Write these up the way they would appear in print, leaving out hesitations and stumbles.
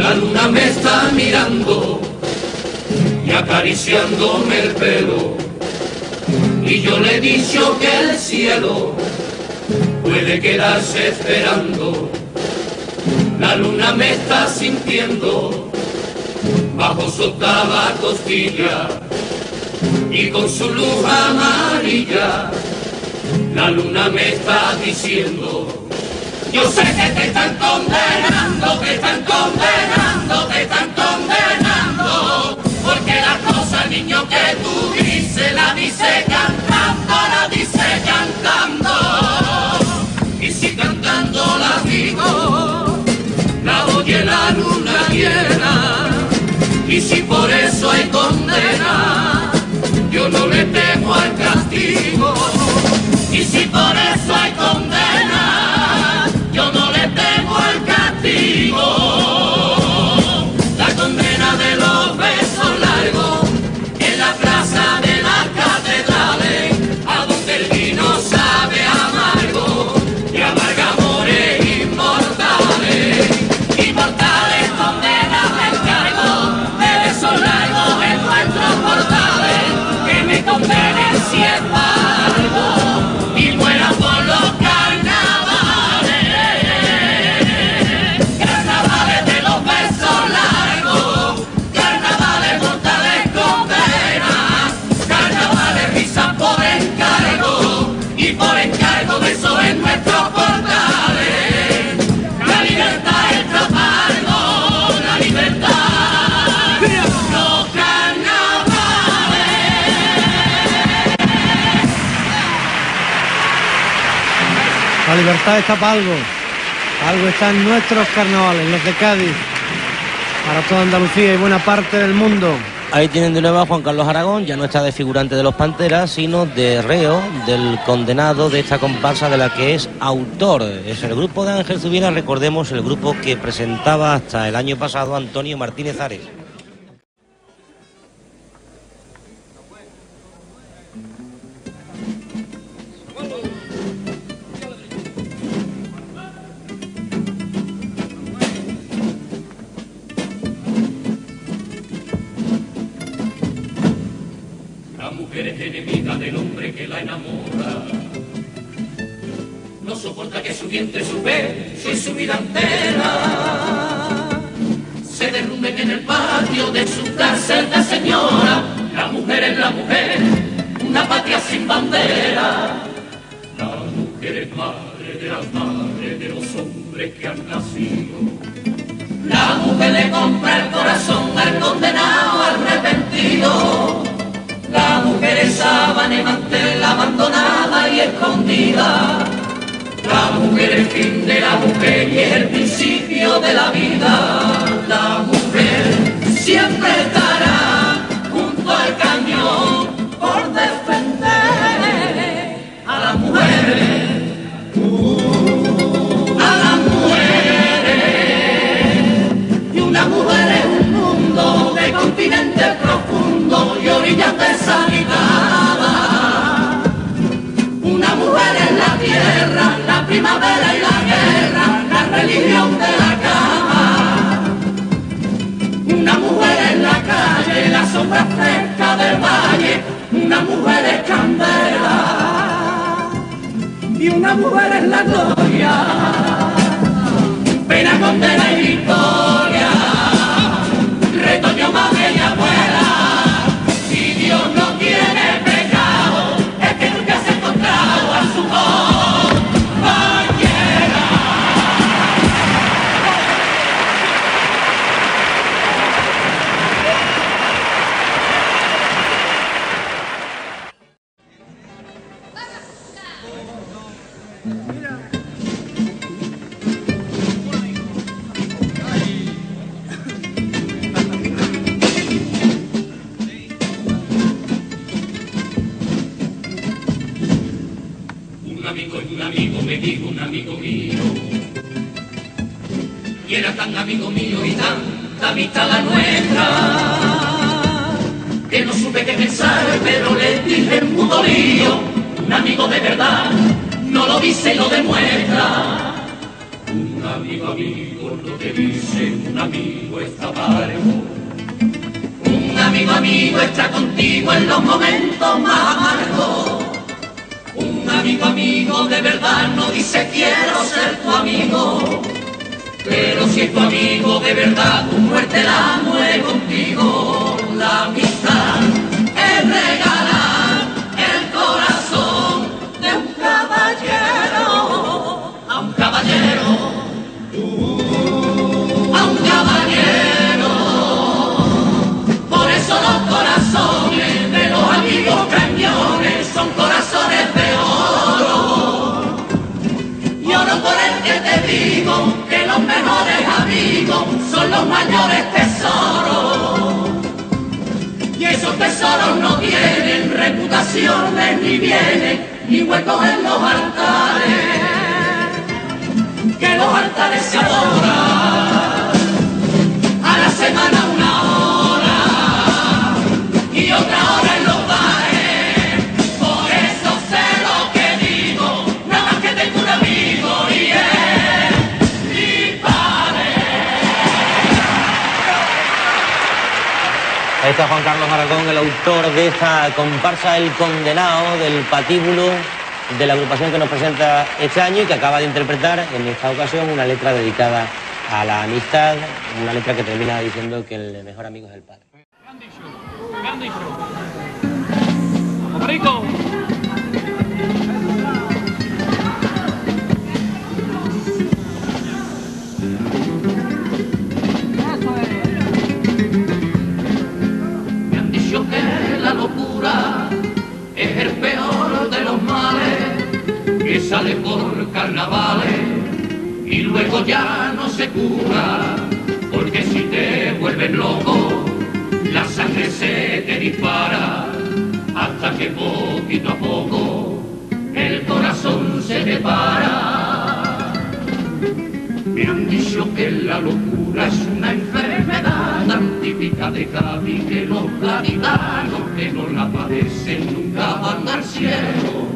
La luna me está mirando y acariciándome el pelo, y yo le he dicho que el cielo puede quedarse esperando. La luna me está sintiendo bajo su octava costilla, y con su luz amarilla la luna me está diciendo: yo sé que te están condenando, te están condenando, te están condenando, porque la cosa, niño, que tú dices, la dice cantando, la dice cantando. Y si cantando la digo, la oye la luna llena. Y si por eso hay condena, yo no le temo al castigo. Y si por eso hay condena, yo no le temo al castigo. La condena de los besos largos en la plaza de las catedrales, a donde el vino sabe amargo y amarga amores inmortales. Inmortales condenas del cargo de besos largos en nuestros portales, que me condenen si es algo y mueran por los carnavales. Carnavales de los besos largos, carnavales mortales condenas, carnavales risas por encargo, y por encargo besos en nuestros portales. La libertad es Trafalgo, la libertad, los carnavales. La libertad está para algo. Algo está en nuestros carnavales, los de Cádiz, para toda Andalucía y buena parte del mundo. Ahí tienen de nuevo a Juan Carlos Aragón, ya no está de figurante de los Panteras, sino de reo del condenado de esta comparsa de la que es autor. Es el grupo de Ángel Zubiera, recordemos, el grupo que presentaba hasta el año pasado Antonio Martínez Ares. La mujer es enemiga del hombre que la enamora, no soporta que su vientre, su pecho y su vida entera se derrumben en el patio de su cárcel de señora. La mujer es la mujer, una patria sin bandera. La mujer es madre de las madres de los hombres que han nacido. La mujer le compra el corazón al condenado arrepentido. La mujer es sábana y mantel, abandonada y escondida. La mujer es el fin de la mujer y es el principio de la vida. La mujer siempre estará junto al cañón por defender a las mujeres. A las mujeres. Y una mujer es un mundo de continente profundo y orillas deshabitadas. Una mujer es la tierra, la primavera y la guerra, la religión de la cama. Una mujer es la calle, la sombra fresca del valle. Una mujer es candela y una mujer es la gloria. Pena, condena y victoria, retoño, madre y abuela. Si Dios no tiene pecado, es que nunca se ha encontrado a su compañera. Me dijo un amigo mío, y era tan amigo mío y tanta amistad la nuestra, que no supe qué pensar, pero le dije en mudo lío: un amigo de verdad no lo dice y lo demuestra. Un amigo amigo cuando te dice un amigo está parejo. Un amigo está contigo en los momentos más amargos. Un amigo de verdad no dice quiero ser tu amigo. Pero si es tu amigo de verdad, tu muerte la muere contigo. La amistad es regalar el corazón de un caballero a un caballero, a un caballero. Por eso los corazones de los amigos cañones son corazones de oro. Y oro por el que te digo que los mejores amigos son los mayores tesoros. Y esos tesoros no tienen reputaciones, ni bienes, ni huecos en los altares. Que los altares se adoran a la semana una hora y otra hora en los bares. Por eso sé lo que digo, nada más que tengo un amigo y es mi padre. Ahí está Juan Carlos Aragón, el autor de esta comparsa El Condenado, del patíbulo de la agrupación que nos presenta este año y que acaba de interpretar en esta ocasión una letra dedicada a la amistad, una letra que termina diciendo que el mejor amigo es el padre. Me han dicho. ¡Hombrico! Me han dicho que la locura es el peor de los males, que sale por carnavales y luego ya no se cura, porque si te vuelves loco, la sangre se te dispara, hasta que poquito a poco el corazón se te para. Me han dicho que la locura es una enfermedad tan típica de Cádiz, que los gaditanos que no la padecen nunca van al cielo.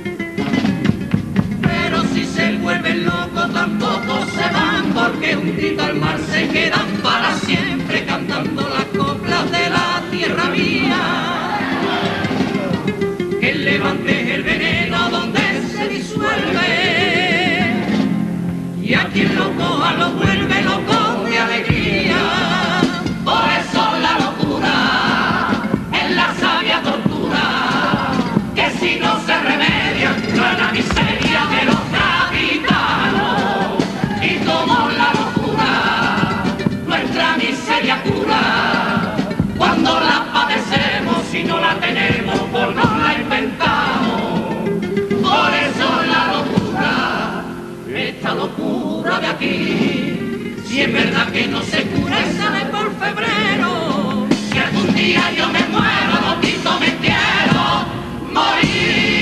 Pero si se vuelven locos tampoco se van, porque hundidos al mar se quedan para siempre cantando las coplas de la tierra mía. Que el levante es el veneno donde se disuelve, y a quien lo coja lo vuelve loco de alegría. Por eso la locura es la sabia tortura, que si no se remedia no es la miseria de los capitanos. Y como la locura nuestra miseria cura, cuando la padecemos y no la tenemos pues no la inventamos. Por eso la locura, esta locura de aquí, si es verdad que no se cura y sale por febrero. Si algún día yo me muero, loquito, me quiero morir.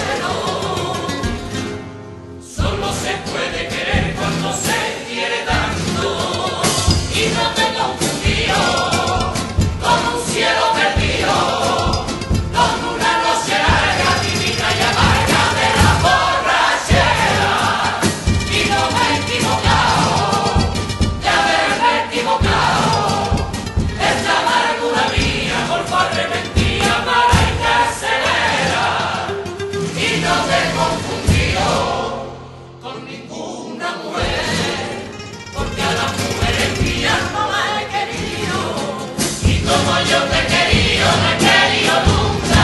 Solo se puede querer cuando se quiere dar. como yo te he querido, no he querido nunca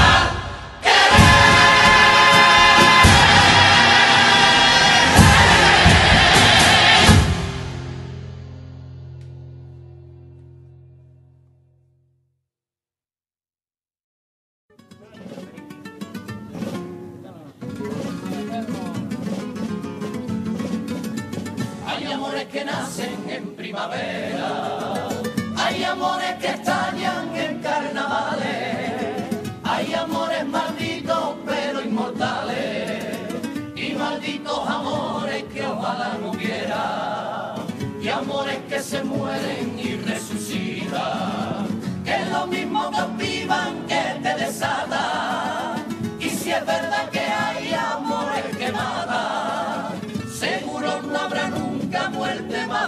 Hay amores que nacen en primavera, hay amores que estallan en carnavales, hay amores malditos pero inmortales, y malditos amores que ojalá no hubiera, y amores que se mueren y resucitan, que es lo mismo que vivan que te desatan, y si es verdad que hay amores que matan, seguro no habrá nunca muerte más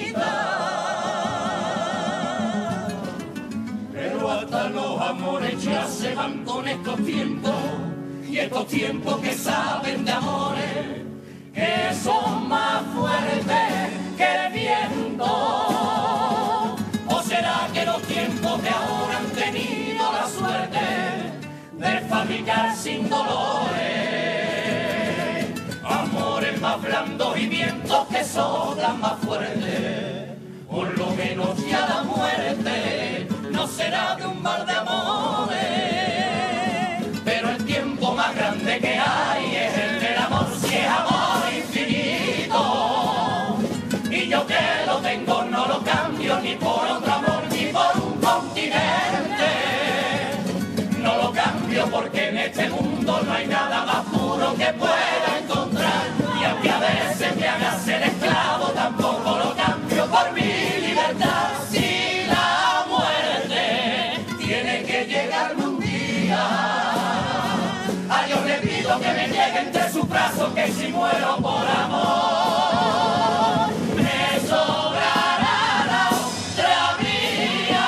bonita. Pero hasta los amores ya se van con estos tiempos, y estos tiempos que saben de amores, que son más fuertes que el viento. ¿O será que los tiempos de ahora han tenido la suerte de fabricar sin dolores amores más blandos y vientos que soplan más fuerte? Por lo menos ya la muerte no será de un mar de amores, pero el tiempo más grande que hay es el del amor, si es amor infinito, y yo que lo tengo no lo cambio ni por otro amor ni por un continente, no lo cambio porque en este mundo no hay nada más puro que pueda encontrar, y aunque a veces me haga ser esclavo tampoco lo cambio por mi libertad. Si la muerte tiene que llegarme un día, a Dios le pido que me llegue entre sus brazos, que si muero por amor me sobrará la otra vía.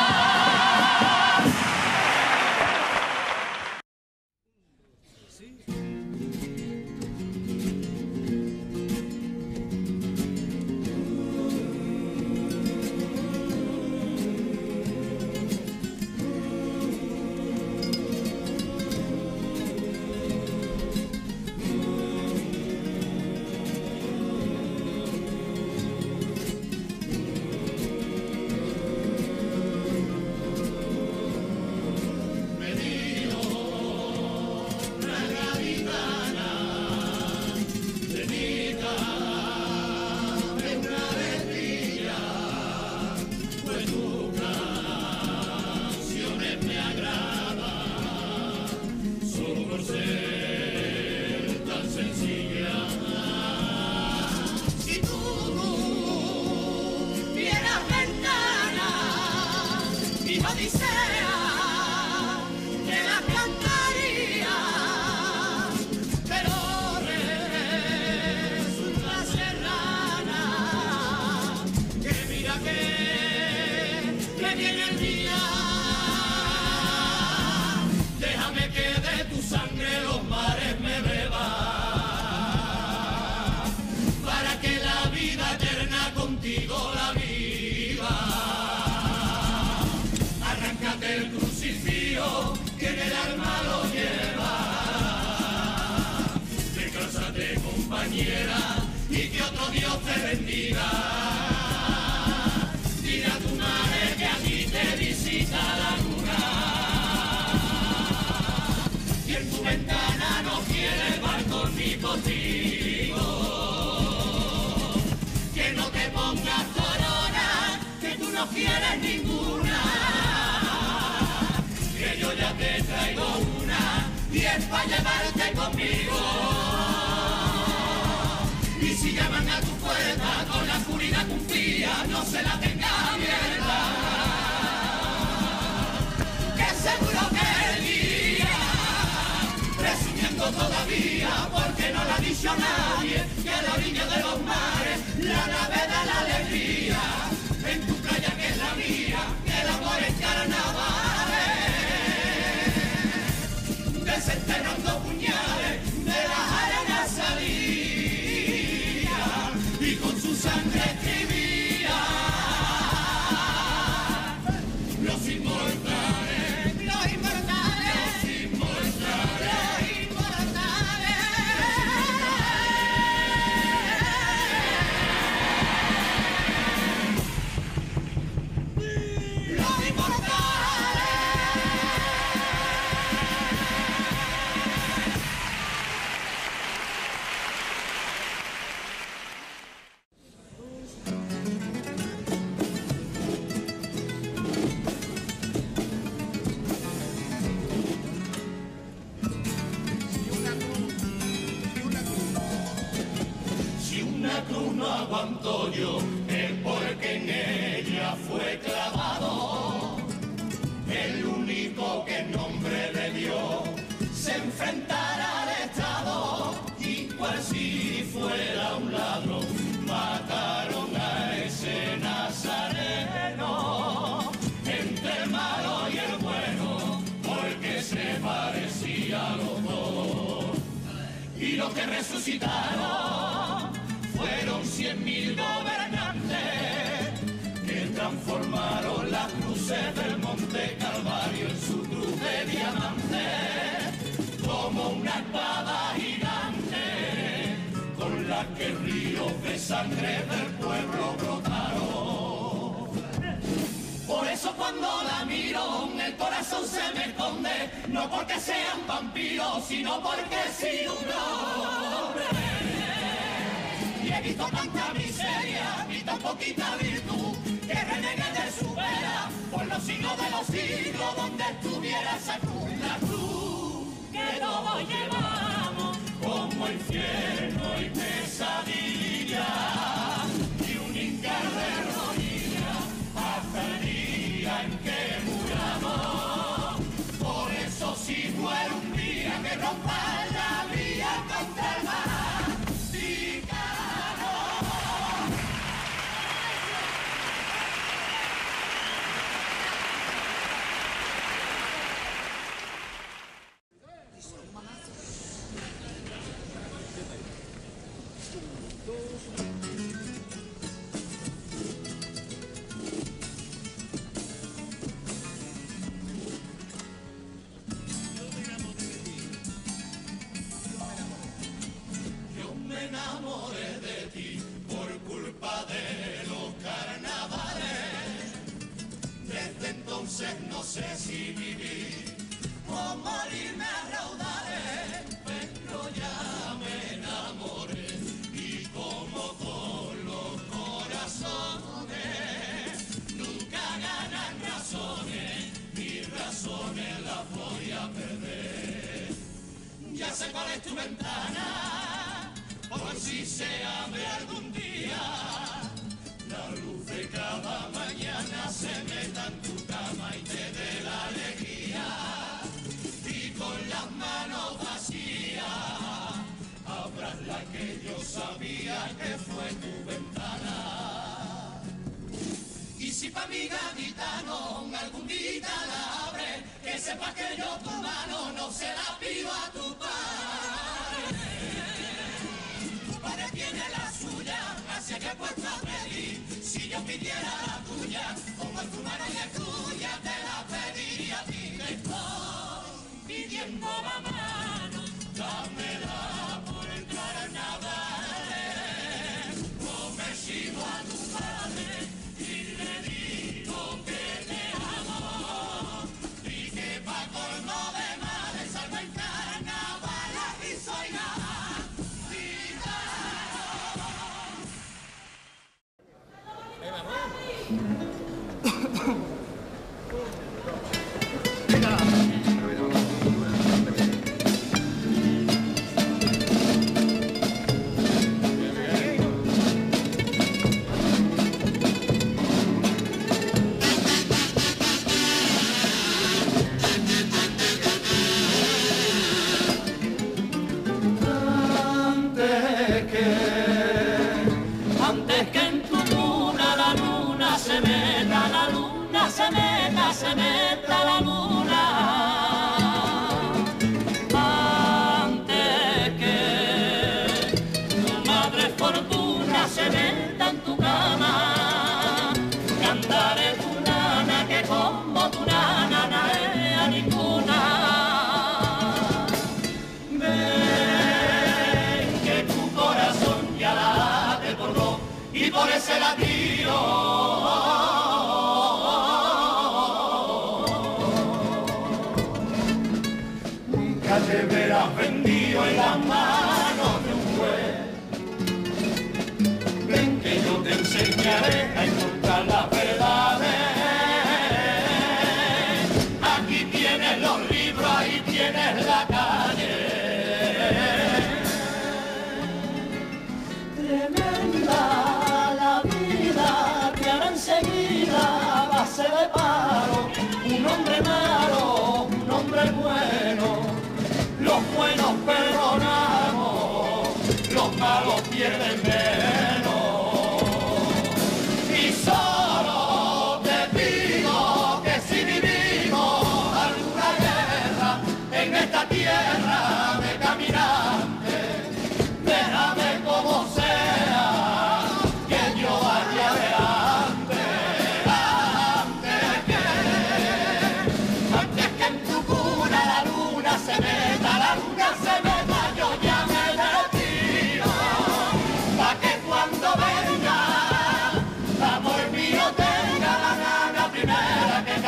Y que otro Dios te bendiga. Dile a tu madre que aquí te visita la luna, y en tu ventana no quiere balcón ni postigo. Que no te pongas corona, que tú no quieres ninguna, que yo ya te traigo una, y es para llevarte conmigo. Y si llaman a tu puerta con la oscuridad confía, no se la tenga abierta, que seguro que el día, presumiendo todavía, porque no lo ha dicho nadie, que a la orilla de los mares, la nave de la alegría, en tu playa que es la mía, que el amor es carnavales, desenterrando puñales de las arenas salía, y con su sangre escribía los signos que resucitaron fueron 100.000 gobernantes que transformaron las cruces del Monte Calvario en su cruz de diamante, como una espada gigante con la que ríos de sangre del pueblo brotaron. Por eso cuando la miro el corazón se me esconde, no porque sean vampiros, sino porque he sido un hombre. Y he visto tanta miseria y tan poquita virtud, que renegué de su vera por los siglos de los siglos, donde estuviera esa cruz, la cruz que todos llevamos como infierno y pesadilla, y un hincar de rodillas hasta el día en que muramos. Por eso si fuera un día que rompa la vía contra el mar, me enamoré de ti por culpa de los carnavales. Desde entonces no sé si vivir o morirme a raudales, pero ya me enamoré y como todos los corazones nunca ganan razones, mis razones las voy a perder. Ya sé cuál es tu ventana, por si se abre algún día, la luz de cada mañana se meta en tu cama y te dé la alegría, y con las manos vacías abras la que yo sabía que fue tu ventana. Y si pa' mi gaditano algún día la abre, que sepas que yo tu mano no se la pido a tu padre. Tiene la suya, así que he puesto a pedir. Si yo pidiera la tuya, como en tu mano y es tuya, te la pediría a ti. Te estoy pidiendo la mano, dámela por el carnaval. No me sigo a tu padre y le digo que te amo, y que pa' colmo de males salgo en carnaval y soy nada. Antes que en tu luna la luna se meta, la luna se meta, se meta la luna. Antes que tu madre fortuna se meta en tu cama, cantaré tu nana que como tu nana no es a ninguna. Ven que tu corazón ya late por vos y por ese latido nunca te verás vendido en las manos de un juez. Ven que yo te enseñaré a encontrar las verdades. Aquí tienes los libros, ahí tienes la calle. Tremenda la vida que hará enseguida a base de paro, un hombre malo, un hombre bueno, los buenos perdonados.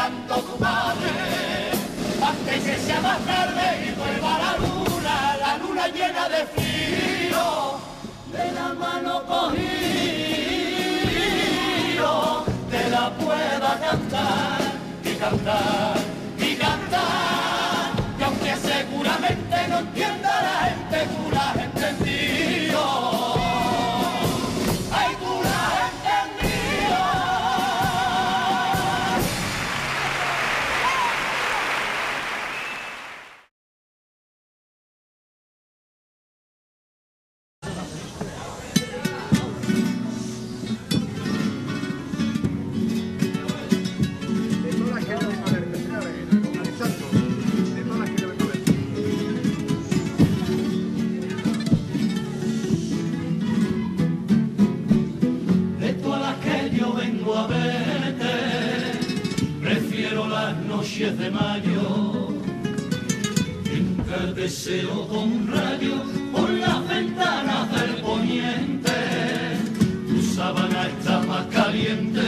esperando tu madre, antes que sea más tarde y vuelva la luna llena de frío, de la mano cogido, te la pueda cantar y cantar y cantar, y aunque seguramente no entienda la gente, tú la has entendido. Ay, tú la has entendido. De todas las que yo vengo a verte, prefiero las noches de mayo, en que el deseo con rayos por las ventanas del poniente, tu sábana está más caliente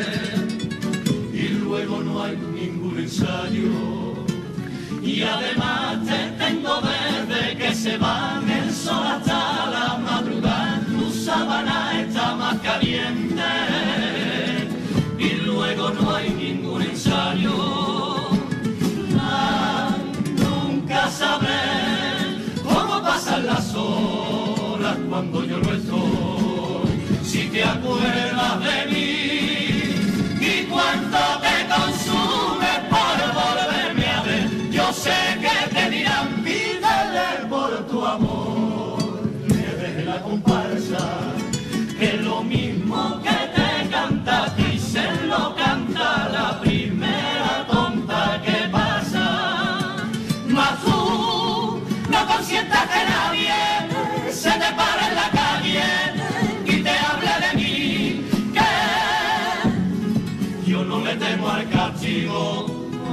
y luego no hay ningún ensayo. Y además te tengo desde que se van el sol hasta la madrugada, tu sábana está más caliente y luego no hay ningún ensayo. Nunca sabré cómo pasan las horas cuando yo no estoy, si te acuerdas de mí y cuánto te consume por volverme a ver. Yo sé que te dirán, pídele por tu amor, que deje la comparsa, que lo mismo que te canta a ti se lo canta la primera tonta que pasa. Mas tú no consientas que nadie se te pare en la calle y te hable de mí, que yo no le temo al castigo.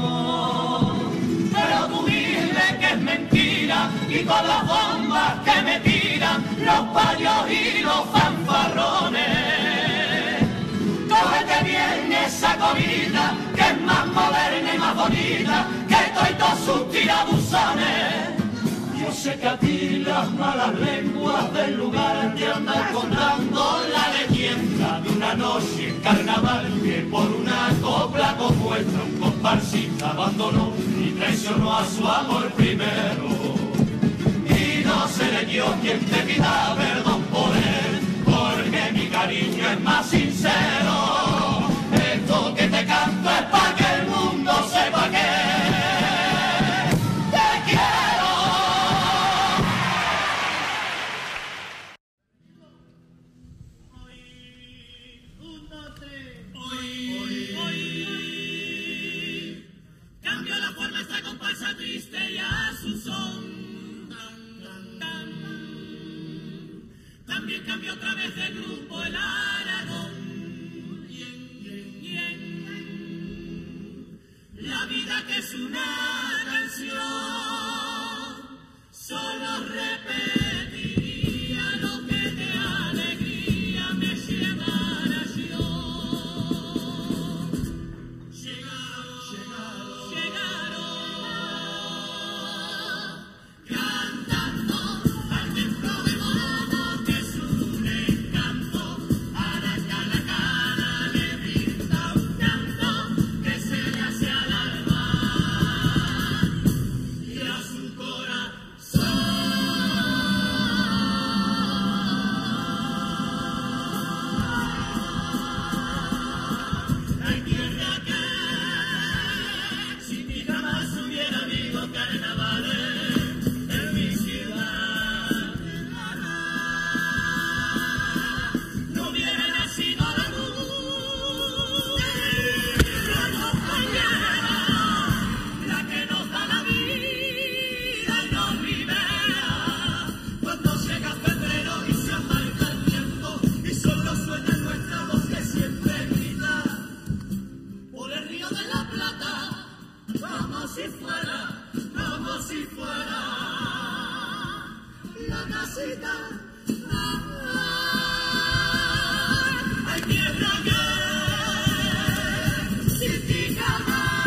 Pero tú dile que es mentira y con las bombas que me tiran los payos y los fanfarrones, cógete bien esa comida que es más moderna y más bonita que todos sus tirabuzones. Yo sé que a ti las malas lenguas del lugar te andan contando la leyenda de una noche en carnaval que por una copla como esta un comparsista abandonó y traicionó a su amor primero. Y no seré yo quien te pida perdón por él, porque mi cariño es más sincero. Esto que te canto es para que el mundo sepa que te quiero. Cambio la forma esta comparsa triste y a su son. También cambió otra vez de grupo el Aragón. La vida que es una canción, solo repetiría lo que de alegría me llenara yo. Llegaron, cantando al templo de Momo, que es un encanto, a la cara le brinda un canto que se le hace al alma y a su corazón. Hay tierra que sin ti jamás hubiera habido carnavales en mi ciudad. No hubiera nacido la luz, la compañera, la que nos da la vida y nos libera. Cuando llega febrero y se amarga el viento y solo suena nuestra voz que siempre grita por el río de la Plata, como si fuera la casita. Hay tierra que sin ti jamás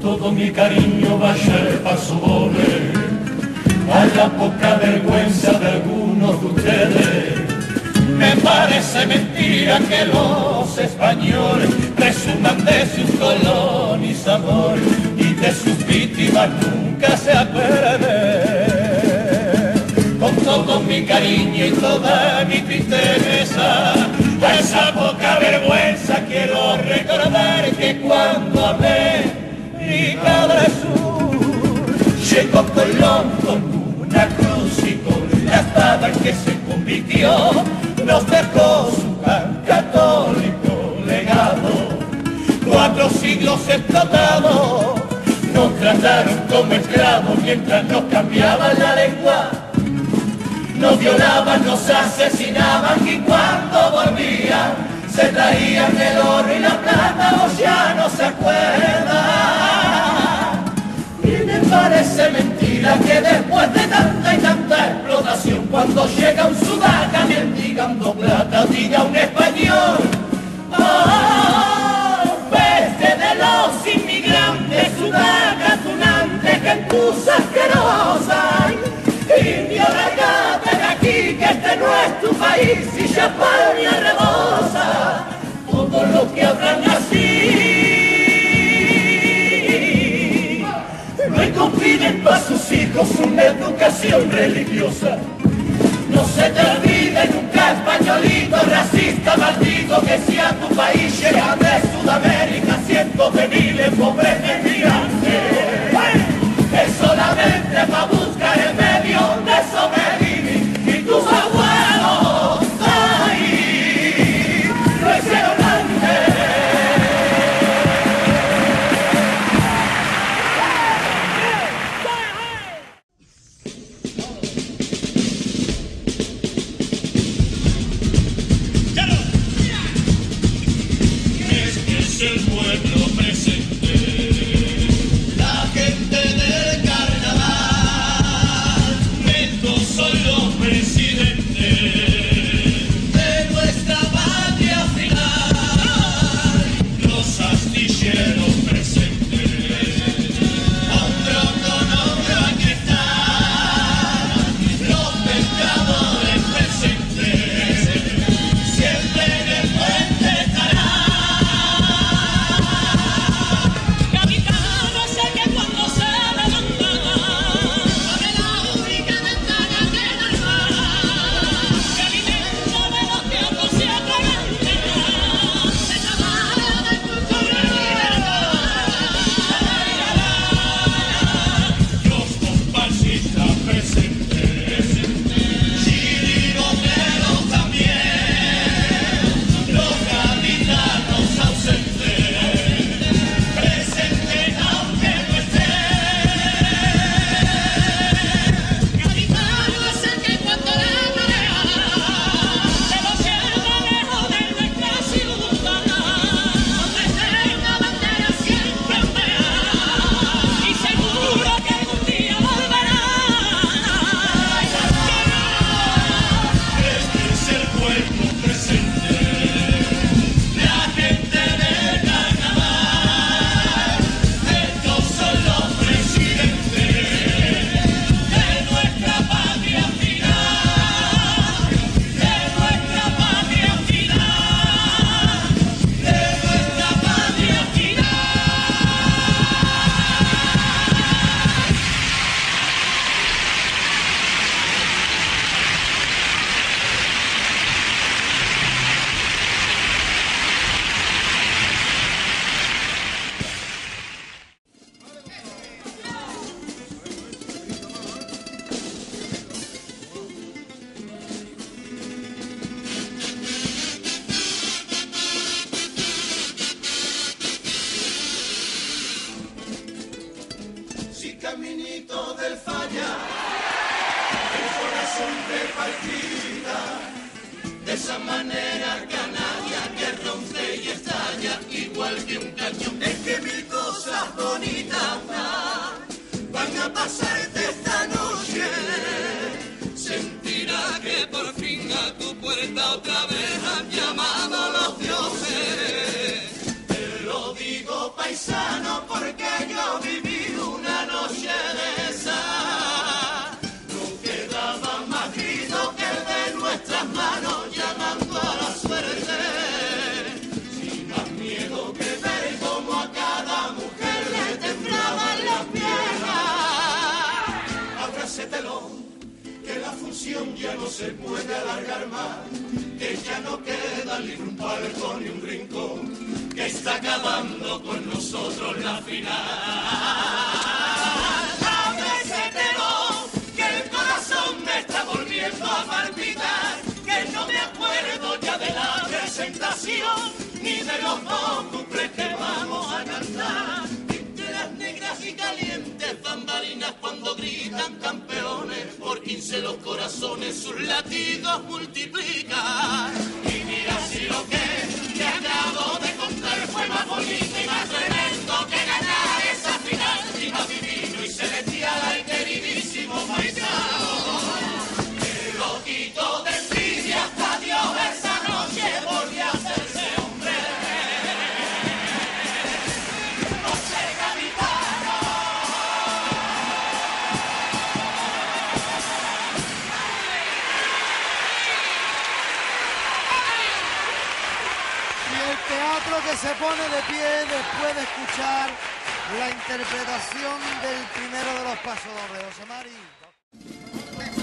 todo mi cariño vaya pa' su vole, a la poca vergüenza de algunos de ustedes. Me parece mentira que los españoles presuman de sus colonizadores y de sus víctimas nunca se acuerden. Con todo mi cariño y toda mi tristeza, a esa poca vergüenza quiero recordar que cuando América del Sur llegó Colón con una cruz y con la espada en que se convirtió, nos dejó su tan católico legado. 4 siglos explotados, nos trataron como esclavos mientras nos cambiaban la lengua, nos violaban, nos asesinaban y cuando volvían se traían el oro y la plata, o ya no se acuerdan. Y me parece mentira que después de tanta y tanta explotación, cuando llega un sudaca mendigando plata, diga un español: ¡oh, peste de los inmigrantes, sudaca, tunante, gentuza asquerosa! Indio, largate de aquí, que este no es tu país, y Champaña rebosa todo lo que hablan así. No confiden para sus hijos una educación religiosa. No se te olvide nunca, españolito, racista, maldito, que si a tu país llegan de Sudamérica cientos de miles pobres emigrantes, es solamente para buscar el medio de sobrevivir. Y tus abuelos, ay, lo hicieron antes. Este es el pueblo presente, la gente del carnaval. Estos son los presidentes de nuestra patria final, los astilleros presentes, hombro con hombro aquí están, los pescadores presentes, siempre en el puente estarán. Capitán, sé que cuando se levanta abre la única ventana que da al mar, que alimenta de los tiempos y atraganta, se trabaja de cultura y libertad. Los comparsistas presentes, chirigoteros también, los gaditanos ausentes, presentes aunque no estén. Capitán, sé que cuando la marea se lo lleva lejos de nuestra ciudad, donde tenga bandera siempre ondea, y seguro que algún día volverá. Este es el pueblo presente, la gente del carnaval. Estos son los presidentes de nuestra patria final, de nuestra patria final, de nuestra patria final. Si caminito del falla, el corazón te palpita, de esa manera canalla que rompe y estalla igual que un cañón. Es que mil cosas bonitas van a pasarte esta noche. Sentirás que por fin a tu puerta otra vez han llamado los dioses. Te lo digo, paisano, porque yo se puede alargar más, que ya no queda ni un palco ni un rincón, que está acabando con nosotros la final. A veces temo que el corazón me está volviendo a palpitar, que no me acuerdo ya de la presentación, ni de los dos cuplés que vamos a cantar. Entre las negras y calientes bambalinas cuando gritan campeones, por 15 los corazones sus latidos multiplican. Y mira si lo que te acabo de contar fue más bonito y más tremendo que ganar esa final, y más divino y celestial al queridísimo paisano. El loquito de envidia hasta Dios esa noche volvió a hacerse hombre. Noche gaditana. Y el teatro que se pone de pie después de escuchar la interpretación del primero de los pasodobles, José Mari.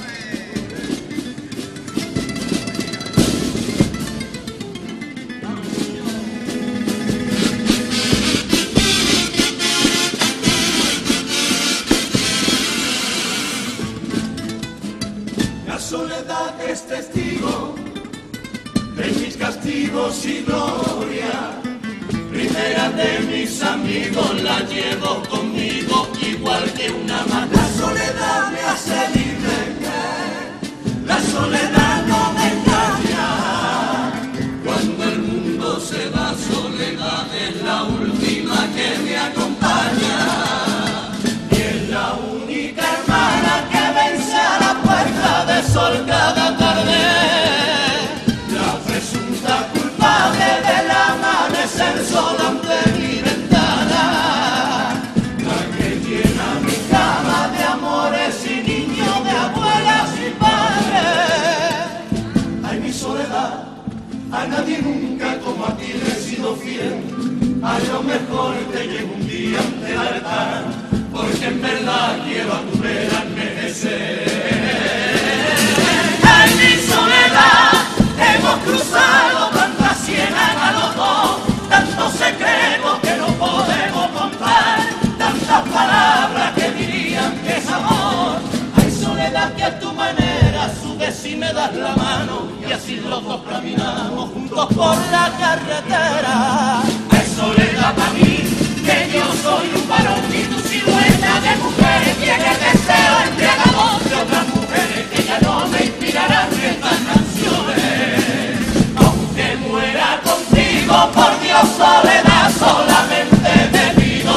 La soledad es testigo de mis castigos y gloria. Primera de mis amigos la llevo conmigo igual que una madre. La soledad me hace libre, la soledad no me engaña. Cuando el mundo se va, soledad es la última que me acompaña. Y es la única hermana que vence a la puerta de sol cada tarde. La presunta culpable del amanecer sol ante mi ventana. La que llena mi cama de amores y niños, de abuelas y padres. Ay, mi soledad, a nadie nunca como a ti le he sido fiel. A lo mejor te llevo un día ante el altar, porque en verdad quiero a tu vera envejecer. Ay, mi soledad, hemos cruzado tantas ciénagas los dos, tantos secretos que no podemos contar, tantas palabras que dirían que es amor. Hay soledad que a tu manera subes y me das la mano, y así los dos caminamos juntos por la carretera. Hay soledad para mí, que yo soy un varón y tu silueta de mujer tiene deseo embriagador de otras mujeres que ya no me inspirarán estas canciones. Aunque muera contigo, por Dios, soledad, solamente te pido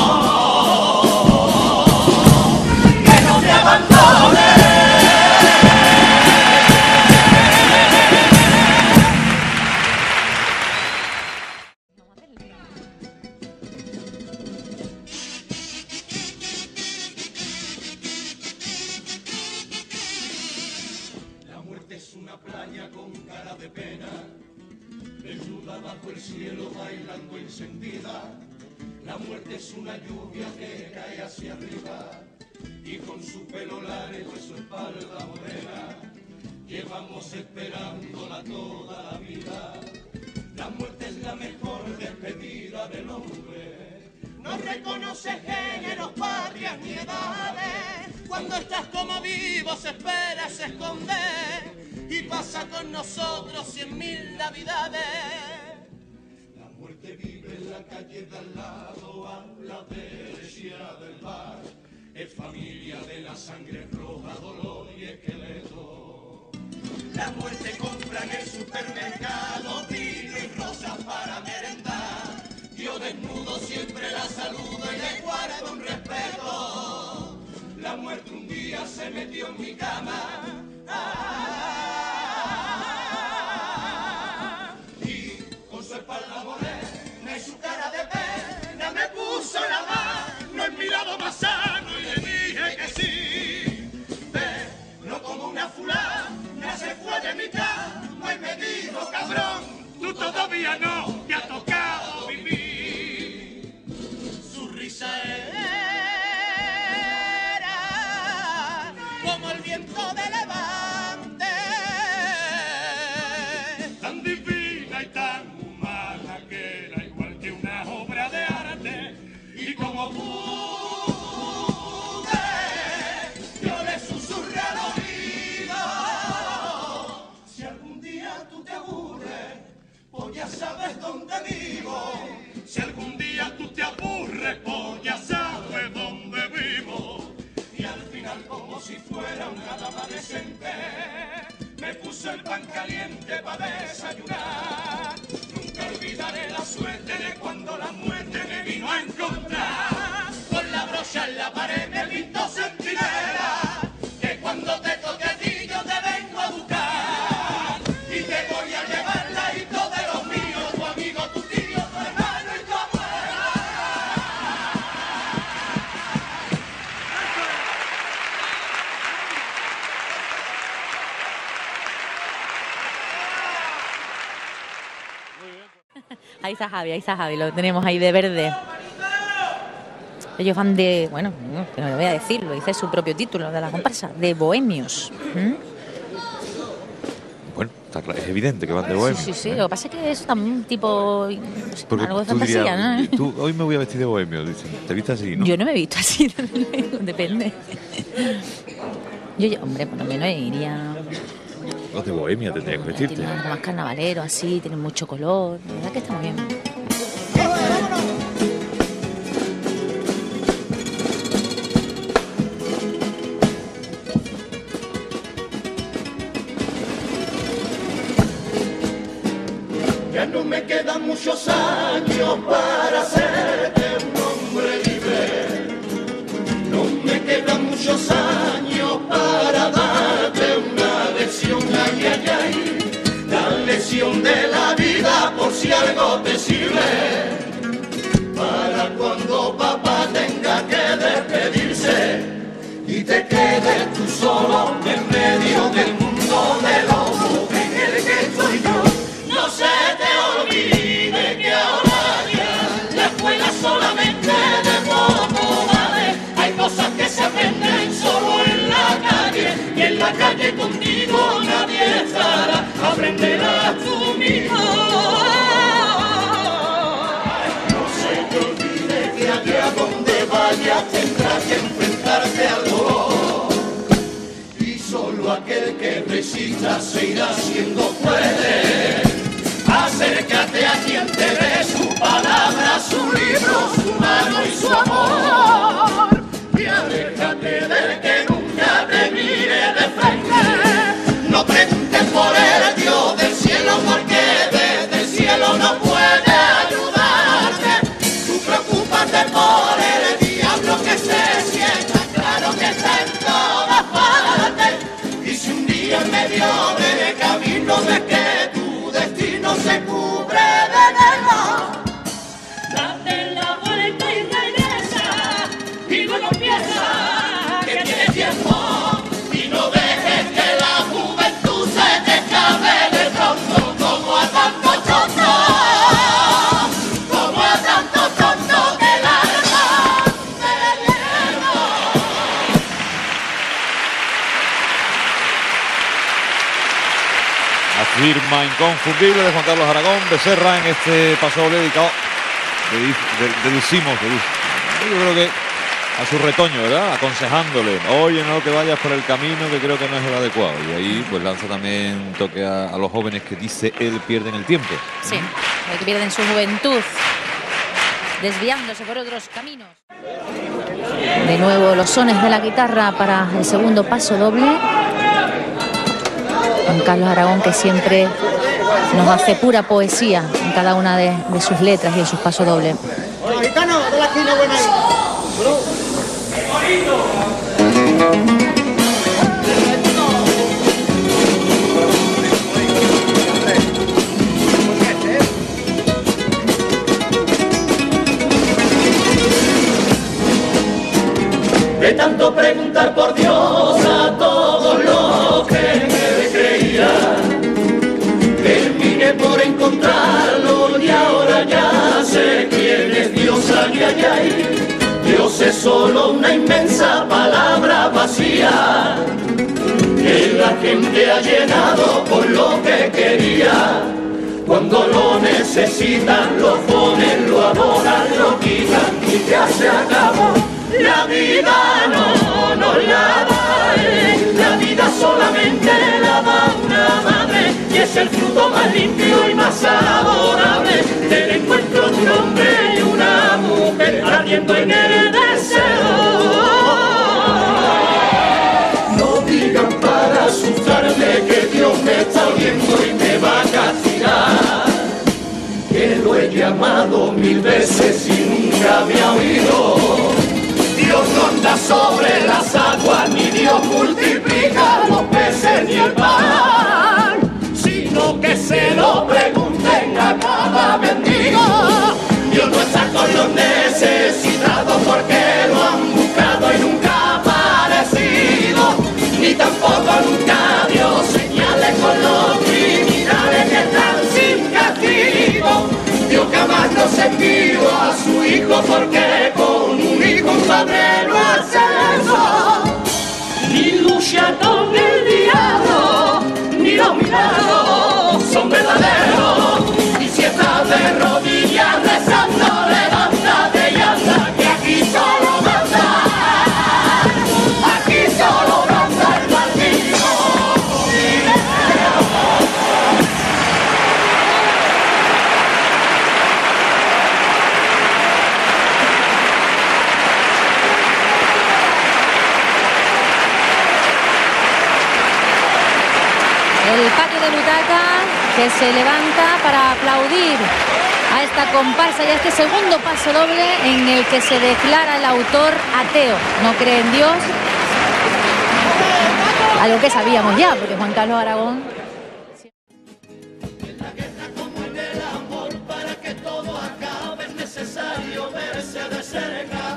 que no me abandones. La muerte es una playa con cara de pena, desnuda bajo el cielo bailando encendida. La muerte es una lluvia que cae hacia arriba y con su pelo largo y su espalda morena llevamos esperándola toda la vida. La muerte es la mejor despedida del hombre. No reconoce géneros, patrias ni edades. Cuando estás como vivo se espera, se esconde y pasa con nosotros 100.000 navidades. La muerte vive en la calle de al lado, a la derecha del bar. Es familia de la sangre roja, dolor y esqueleto. La muerte compra en el supermercado vino y rosas para merendar. Yo desnudo siempre la saludo y le guardo un respeto. La muerte un día se metió en mi cama. Y con su espalda morena y su cara de pena me puso la mano en mi lado más sano y le dije que sí. No como una fulana se fue de mi cama y me dijo, cabrón, tú todavía no te ha tocado vivir. Su risa era como el viento de levante como pude, yo le susurré al oído. Si algún día tú te aburres, pues ya sabes dónde vivo. Si algún día tú te aburres, pues ya sabes dónde vivo. Y al final, como si fuera una dama decente, me puso el pan caliente para desayunar. Nunca olvidaré la suerte de cuando la muerte me vino a encontrar. Con la brocha en la pared me pintó centinela, que cuando te toque a ti yo te vengo a buscar. Y te voy a llevar la hito de los míos, tu amigo, tu tío, tu hermano y tu abuela. Ahí está Javi, lo tenemos ahí de verde. Ellos van de, bueno, que no lo voy a decir, lo dice su propio título de la comparsa, de bohemios. Bueno, es evidente que van de bohemios. Sí, lo que pasa es que es también tipo, no sé, Porque algo de tú fantasía, dirías, ¿no? tú, hoy me voy a vestir de bohemio, dicen. ¿Te vistes así, no? Yo no me he visto así, depende. Hombre, por lo menos iría... Los de bohemia tendrías que vestirte. Tiene algo más carnavalero, así, tiene mucho color. La verdad que está muy bien. Ya no me quedan muchos años para hacerte un hombre libre. No me quedan muchos años para darte una lección, ay, ay, ay. La lección de la vida por si algo te sirve. Para cuando papá tenga que despedirse y te quedes tú solo en medio del mundo de lobos en el que estoy yo. No se te olvide que ahora ya la escuela solamente de poco vale. Hay cosas que se aprenden solo en la calle y en la calle contigo nadie estará. Aprenderás tú mismo. No se te olvide que allá donde vayas tendrás que enfrentarte al dolor. Y solo aquel que resista se irá haciendo fuerte. Acércate a quien te dé su palabra, su libro, su mano y su amor. Y aléjate del que nunca te mire de frente. No preguntes por el Dios del cielo, porque desde el cielo no puede ayudarte. Tú preocúpate por el diablo que se sienta, claro que está en todas partes. Y si un día en medio del camino ves que no se cubre de negro, date la vuelta y regresa, y luego empieza, que tienes tiempo, y no dejes que la juventud se te escape de pronto, como a tanto tonto, que el alma se lleva. Firma inconfundible de Juan Carlos Aragón Becerra en este paso doble dedicado, deducimos, yo creo que a su retoño, ¿verdad? Aconsejándole, oye, no te vayas por el camino que creo que no es el adecuado. Y ahí pues lanza también un toque a los jóvenes que dice él pierden el tiempo. Sí, que pierden su juventud, desviándose por otros caminos. De nuevo los sones de la guitarra para el segundo paso doble. Juan Carlos Aragón, que siempre nos hace pura poesía en cada una de sus letras y en sus pasos dobles. De tanto preguntar por Dios a todos los que me creía, terminé por encontrarlo y ahora ya sé quién es Dios, ay, ay, ay. Dios es solo una inmensa palabra vacía que la gente ha llenado por lo que quería. Cuando lo necesitan, lo ponen, lo adoran, lo quitan y ya se acabó. La vida no nos la da él, la vida solamente la da una madre y es el fruto más limpio y más adorable del encuentro de un hombre y una mujer ardiendo en el deseo. No digan para asustarme que Dios me está viendo y me va a castigar, que lo he llamado 1000 veces y nunca me ha oído. Dios no anda sobre las aguas, ni Dios multiplica los peces ni el pan, sino que se lo pregunten a cada mendigo. Dios no está con los necesitados porque lo han buscado y nunca ha aparecido, ni tampoco nunca dio señales con los criminales que están sin castigo. Dios jamás nos envió a su hijo porque con un hijo un padre no hace eso. Ni lucha con el diablo, ni los milagros son verdaderos. Y si estás de rodillas rezando, levántate y anda, que aquí solo manda, aquí solo manda el maldito. El patio de butaca que se levanta para aplaudir a esta comparsa y a este segundo paso doble en el que se declara el autor ateo. No cree en Dios, algo que sabíamos ya, porque Juan Carlos Aragón... En la guerra como en el amor, para que todo acabe es necesario verse de cerca.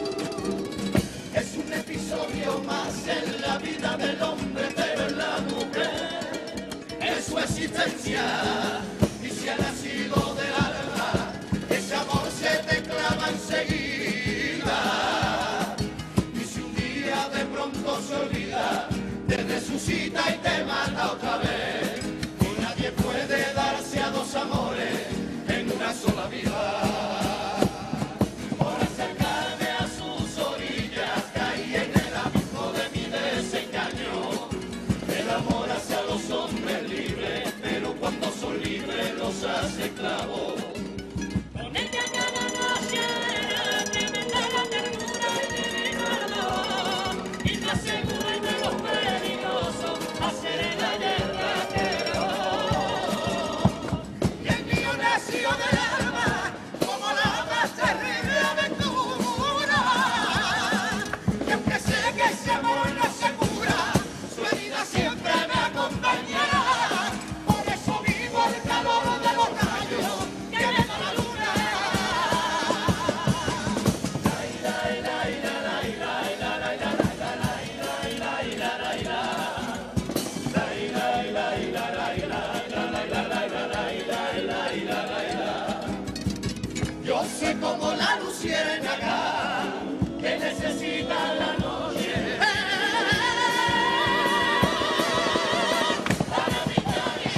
Es un episodio más en la vida del hombre, pero en la mujer es su existencia. Y si ha nacido del alma, ese amor se te clava enseguida. Y si un día de pronto se olvida, te resucita y te mata otra vez. Y nadie puede darse a dos amores en una sola vida. Por acercarme a sus orillas, caí en el abismo de mi desengaño. El amor hace a los hombres libres, pero cuando son libres los hace esclavos. Ponete a cada noche, que me da la ternura y mi perdón, y te aseguro entre los peligrosos hacer en la guerra que Y el mío nació del alma como la más terrible aventura. Y aunque sé que ese amor no se cura, su herida siempre me acompañará. Por eso vivo el calor de los rayos que me da la luna. Yo sé como la luciérnaga que necesita la noche para brillar y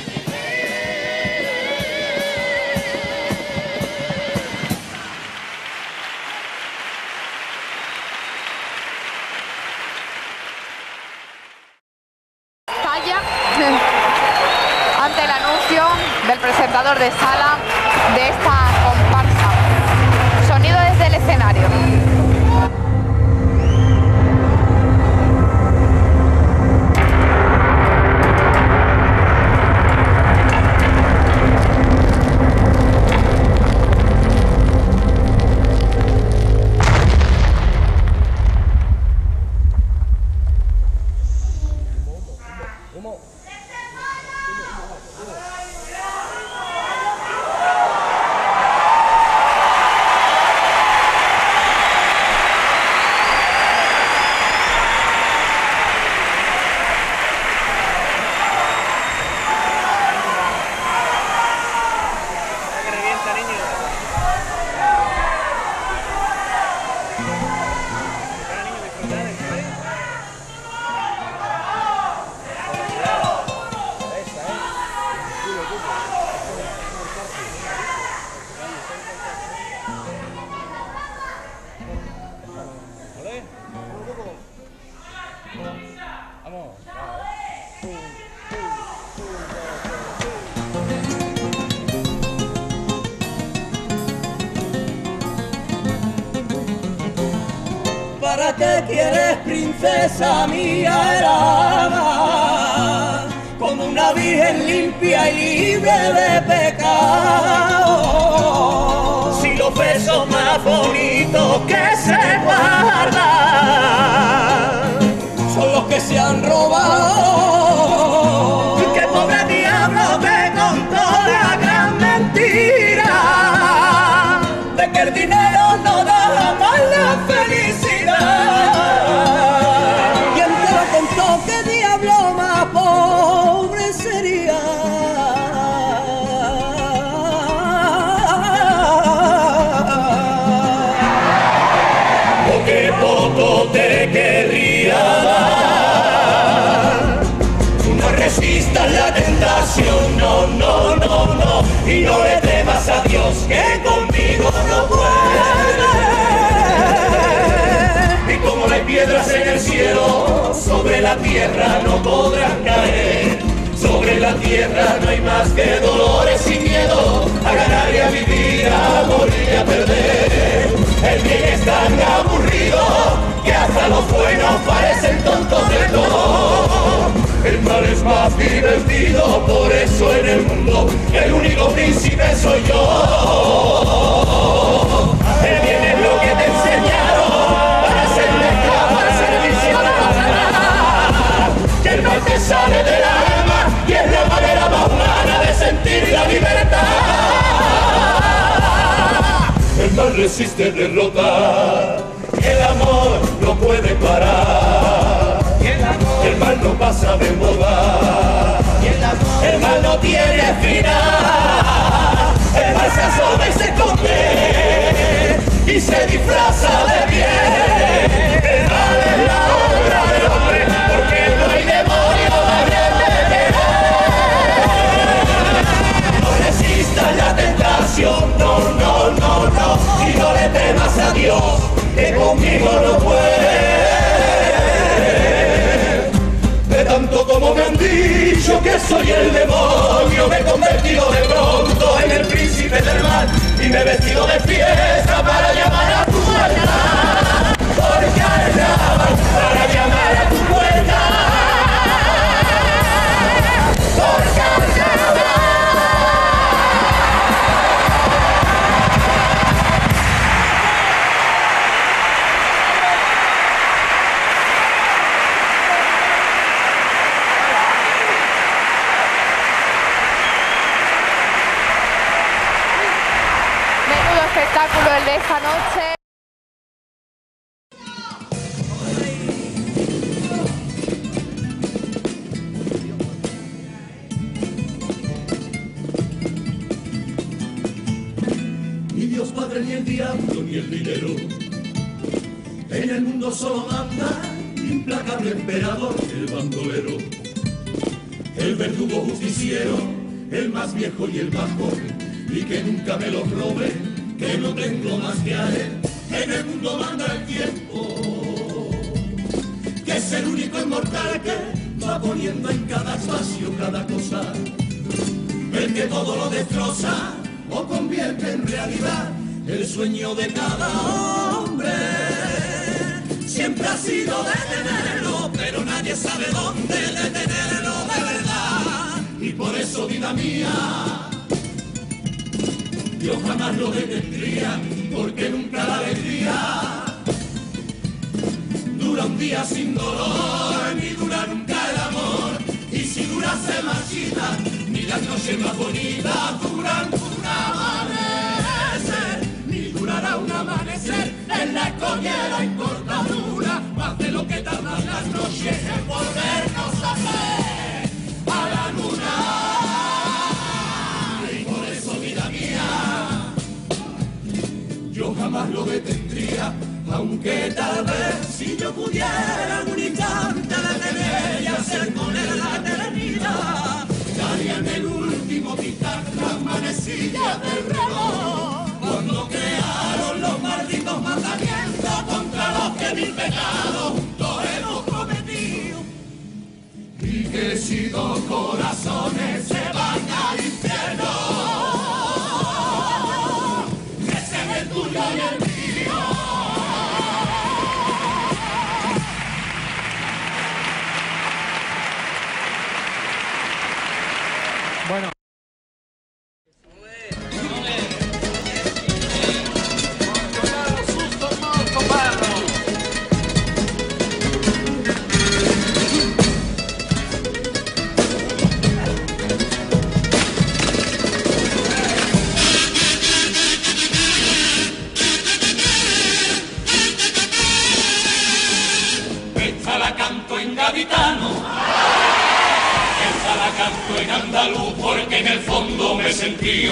Falla ante el anuncio del presentador de sala de esta comparsa. Sonido desde el escenario. ¿vale? Vamos. ¿Para qué quieres, princesa mía herada? Como una virgen limpia y libre de pecado. Si los besos más bonitos que se guardan son los que se han robado. Y qué pobre diablo te contó la gran mentira de que el dinero no da jamás la felicidad. ¿Quién te lo contó? ¿Qué diablo más pobre sería? Porque poco te querría dar. No resistas la tentación, no, no, no, no. Y no le temas a Dios que conmigo no puede. Y como no hay piedras en el cielo, sobre la tierra no podrán caer. Sobre la tierra no hay más que dolores y miedo a ganar y a vivir, a morir y a perder. El bien es tan aburrido que hasta los buenos parecen tontos de todo. El mal es más divertido, por eso en el mundo el único príncipe soy yo. El bien es lo que te enseñaron para ser esclavo, para servicio de los demás. Que el mal te sale del alma y es la manera más humana de sentir la libertad. El mal resiste derrota, el amor no puede parar. El mal no pasa de moda, el mal no tiene final. El mal se asoma y se esconde y se disfraza de bien. El mal es la obra del hombre, porque no hay demonio más grande que él. No resistas la tentación, no, no, no, no. Y no le temas a Dios, que conmigo no puede. De tanto como me han dicho que soy el demonio, me he convertido de pronto en el príncipe del mal y me he vestido de fiesta para llamar a tu puerta. Por carnaval, para llamar a tu puerta. Por carnaval. Espectáculo el de esta noche. Ni Dios Padre, ni el diablo, ni el dinero. En el mundo solo manda implacable emperador, el bandolero, el verdugo justiciero, el más viejo y el más joven, y que nunca me lo robe, que no tengo más que a él. En el mundo manda el tiempo, que es el único inmortal que va poniendo en cada espacio cada cosa, el que todo lo destroza o convierte en realidad el sueño de cada hombre. Siempre ha sido detenerlo, pero nadie sabe dónde detenerlo de verdad. Y por eso, vida mía, yo jamás lo detendría, porque nunca la alegría dura un día sin dolor, ni dura nunca el amor. Y si dura se marchita, ni las noches más bonitas duran un amanecer, ni durará un amanecer en la escollera en cortadura, más de lo que tardan las noches en volvernos a ver a la luna. Y por eso, vida mía, yo jamás lo detendría, aunque tal vez si yo pudiera un instante detener y hacer con él la eternidad, daría en el último tic-tac las manecillas del reloj, cuando crearon los malditos mandamientos contra los que mil veces canto en andaluz porque en el fondo me sentí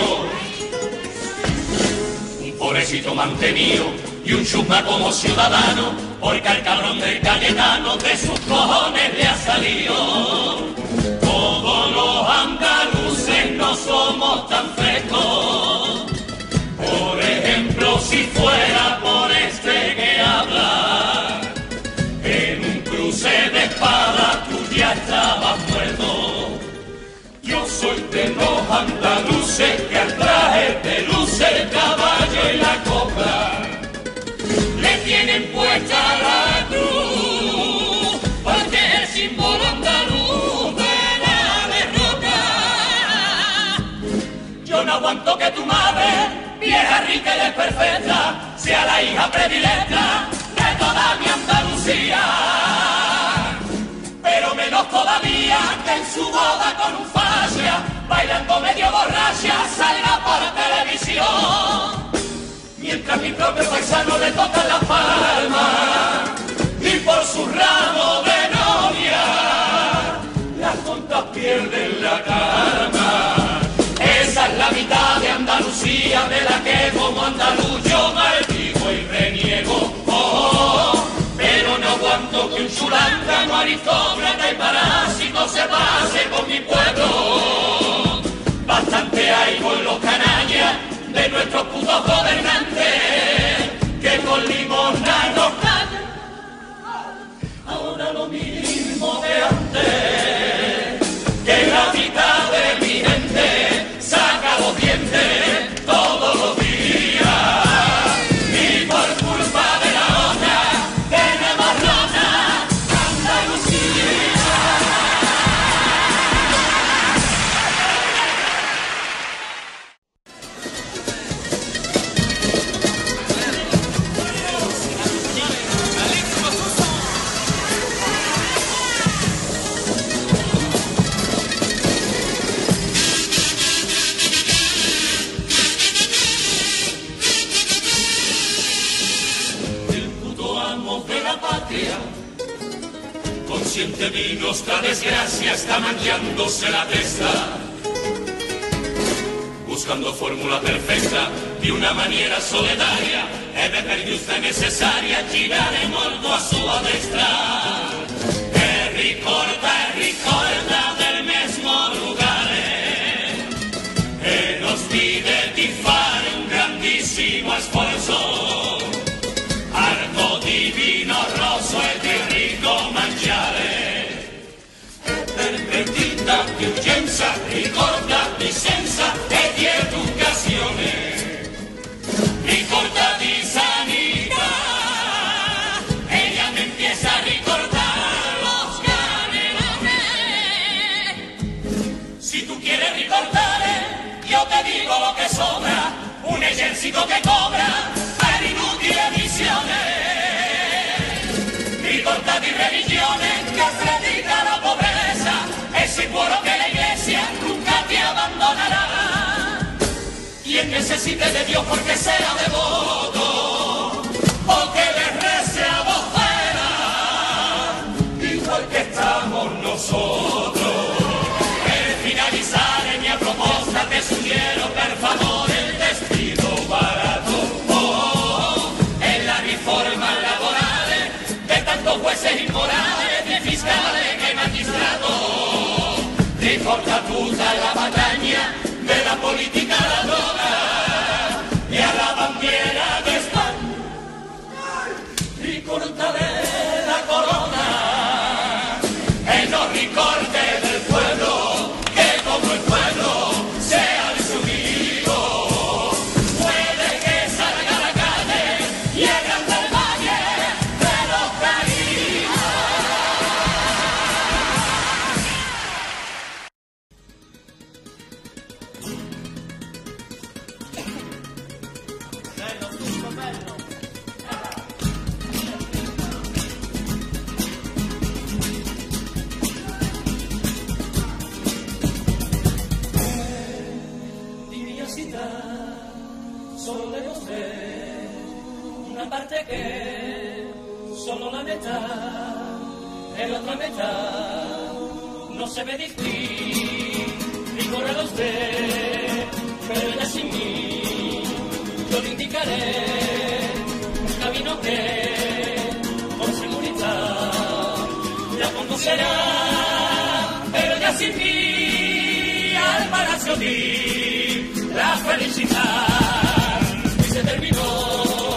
un pobrecito mantenido y un chusma como ciudadano, porque al cabrón del Cayetano de sus cojones le ha salido. Todos los andaluces no somos tan frescos. Por ejemplo, si fuera por este que habla, en un cruce de espada tú ya estabas muerto. Yo soy de los andaluces que al traje de luce el caballo y la copla le tienen puesta la cruz, porque es el símbolo andaluz de la derrota. Yo no aguanto que tu madre, vieja rica y desperfecta, sea la hija predilecta de toda mi Andalucía. Pero menos todavía que en su boda con un fascia, bailando medio borracha, salga por televisión. Mientras mi propio paisano le toca la palma y por su ramo de novia las tontas pierden la calma. Esa es la mitad de Andalucía de la que como andaluz yo maldigo y reniego. Oh, pero no aguanto que un chulángano, aristócrata y parásito se pase con mi pueblo. Bastante hay con los canallas de nuestros putos gobernantes que con limosna nos callan. Ahora lo mismo de antes, que la mitad de mi gente saca los dientes todos los días. Y por culpa de la otra tenemos rota Andalucía. Consciente de nuestra desgracia está manjándose la testa, buscando fórmula perfecta de una manera solidaria, es de perdiusta necesaria girar el moldo a su destra. Ricorda del mismo lugar, nos pide di fare un grandissimo sforzo, arco divino rosso e di ricco mangiare, pervertita di urgenza, ricorda di senza e di educazione, ricorda di sanità, ella me empieza a recordar los canelones. Si tú quieres recordar, yo te digo lo que sobra, un ejército que cobra per inutili missioni. Ricorda di religione che predica la pobreza, es seguro que la iglesia nunca te abandonará. Quien necesite de Dios porque sea devoto, o que le rece a vocera, igual que estamos nosotros. Per finalizzare mia proposta te sugiero per favore il despido barato, e la riforma laborale de tantos jueces inmorales, de fiscales que magistrados. Ricorda tutta la batalla de la política a la droga y a la bandiera de España. Ricorda de la corona, no ricorde del pueblo, que como el pueblo sea desunido, puede que salga a la calle y el grande el valle de los caídos. Solo le mostré una parte que solo la mitad, en la otra mitad no se ve difícil, recorrerá usted, pero ya sin mí, yo le indicaré un camino que, con seguridad, la conocerá, pero ya sin mí, al palacio di la felicidad, y se terminó.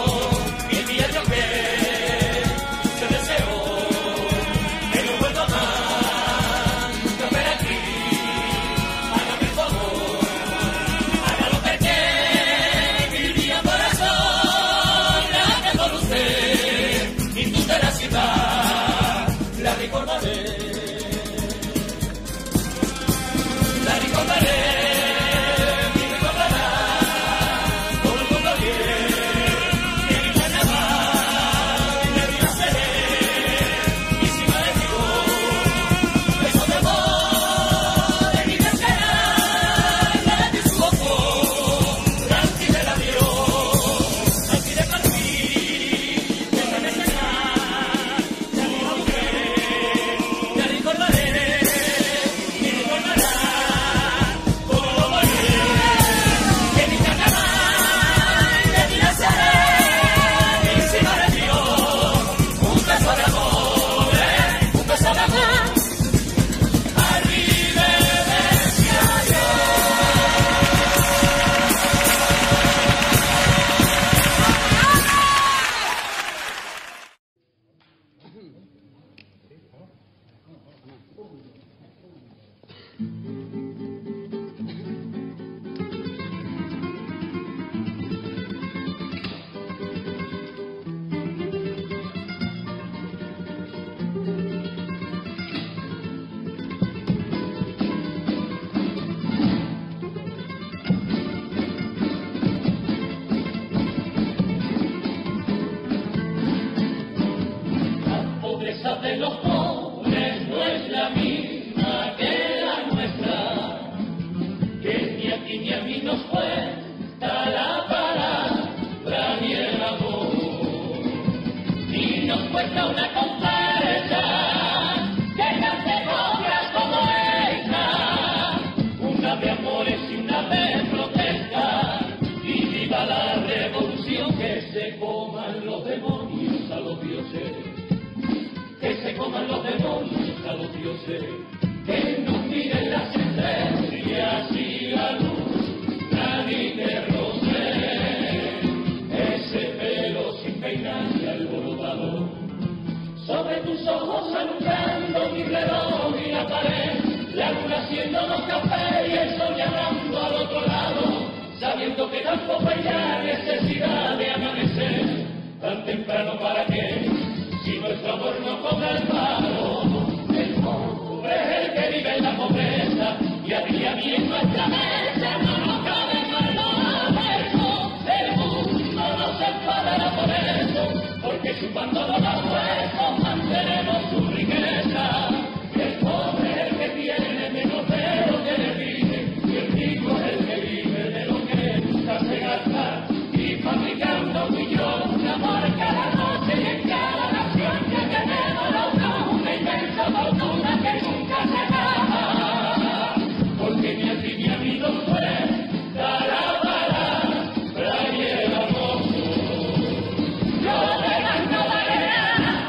De los pobres no es la misma que la nuestra, que ni a ti ni a mí nos cuesta la palabra ni el amor, ni nos cuesta una comparsa que nace obras como esta, una de amores y una de protesta, y viva la revolución, que se coman los demonios a los dioses. Que se coman los demonios a los dioses, que nos miren las estrellas y la luz, nadie de roce, ese pelo sin peinar y alborotado, sobre tus ojos alumbrando mi reloj y la pared, la luna haciéndonos café y el sol llamando al otro lado, sabiendo que tampoco hay ya necesidad de amanecer tan temprano para que. Si nuestro amor no cobra el paro, el pobre es el que vive en la pobreza, y a ti y a mí en nuestra mesa no nos cabe más los el mundo no se enfadará por eso, porque chupando los huesos mantenemos su riqueza. El pobre es el que tiene menos de lo que le pide, y el rico es el que vive de lo que nunca se gasta, y fabricando millones de amor cada noche y en cada fortuna que nunca se acaba, porque ni a ti ni a mí nos cuesta la palabra y el amor. Yo de las novelas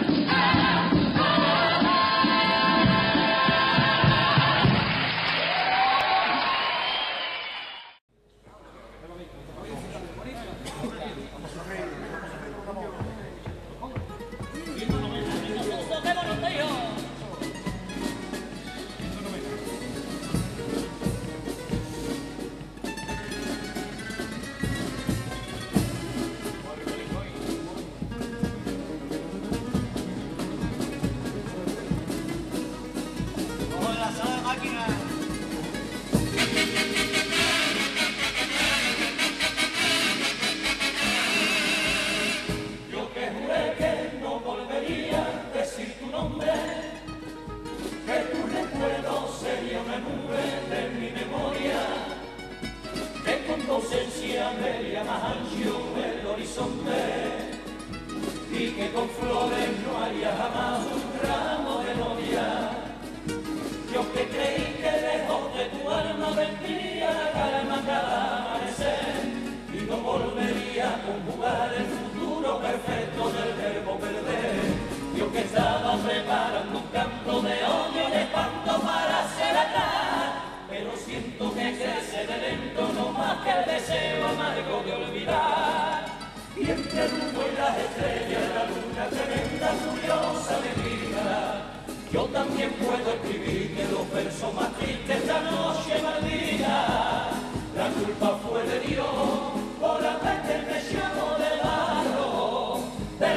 preparando un canto de odio y de espanto para celebrar, pero siento que crece de dentro no más que el deseo amargo de olvidar. Y entre el humo y las estrellas, la luna tremenda, furiosa me grita. Yo también puedo escribir que los versos más tristes esta noche maldita. La culpa fue de Dios por la peste que llamo del barro del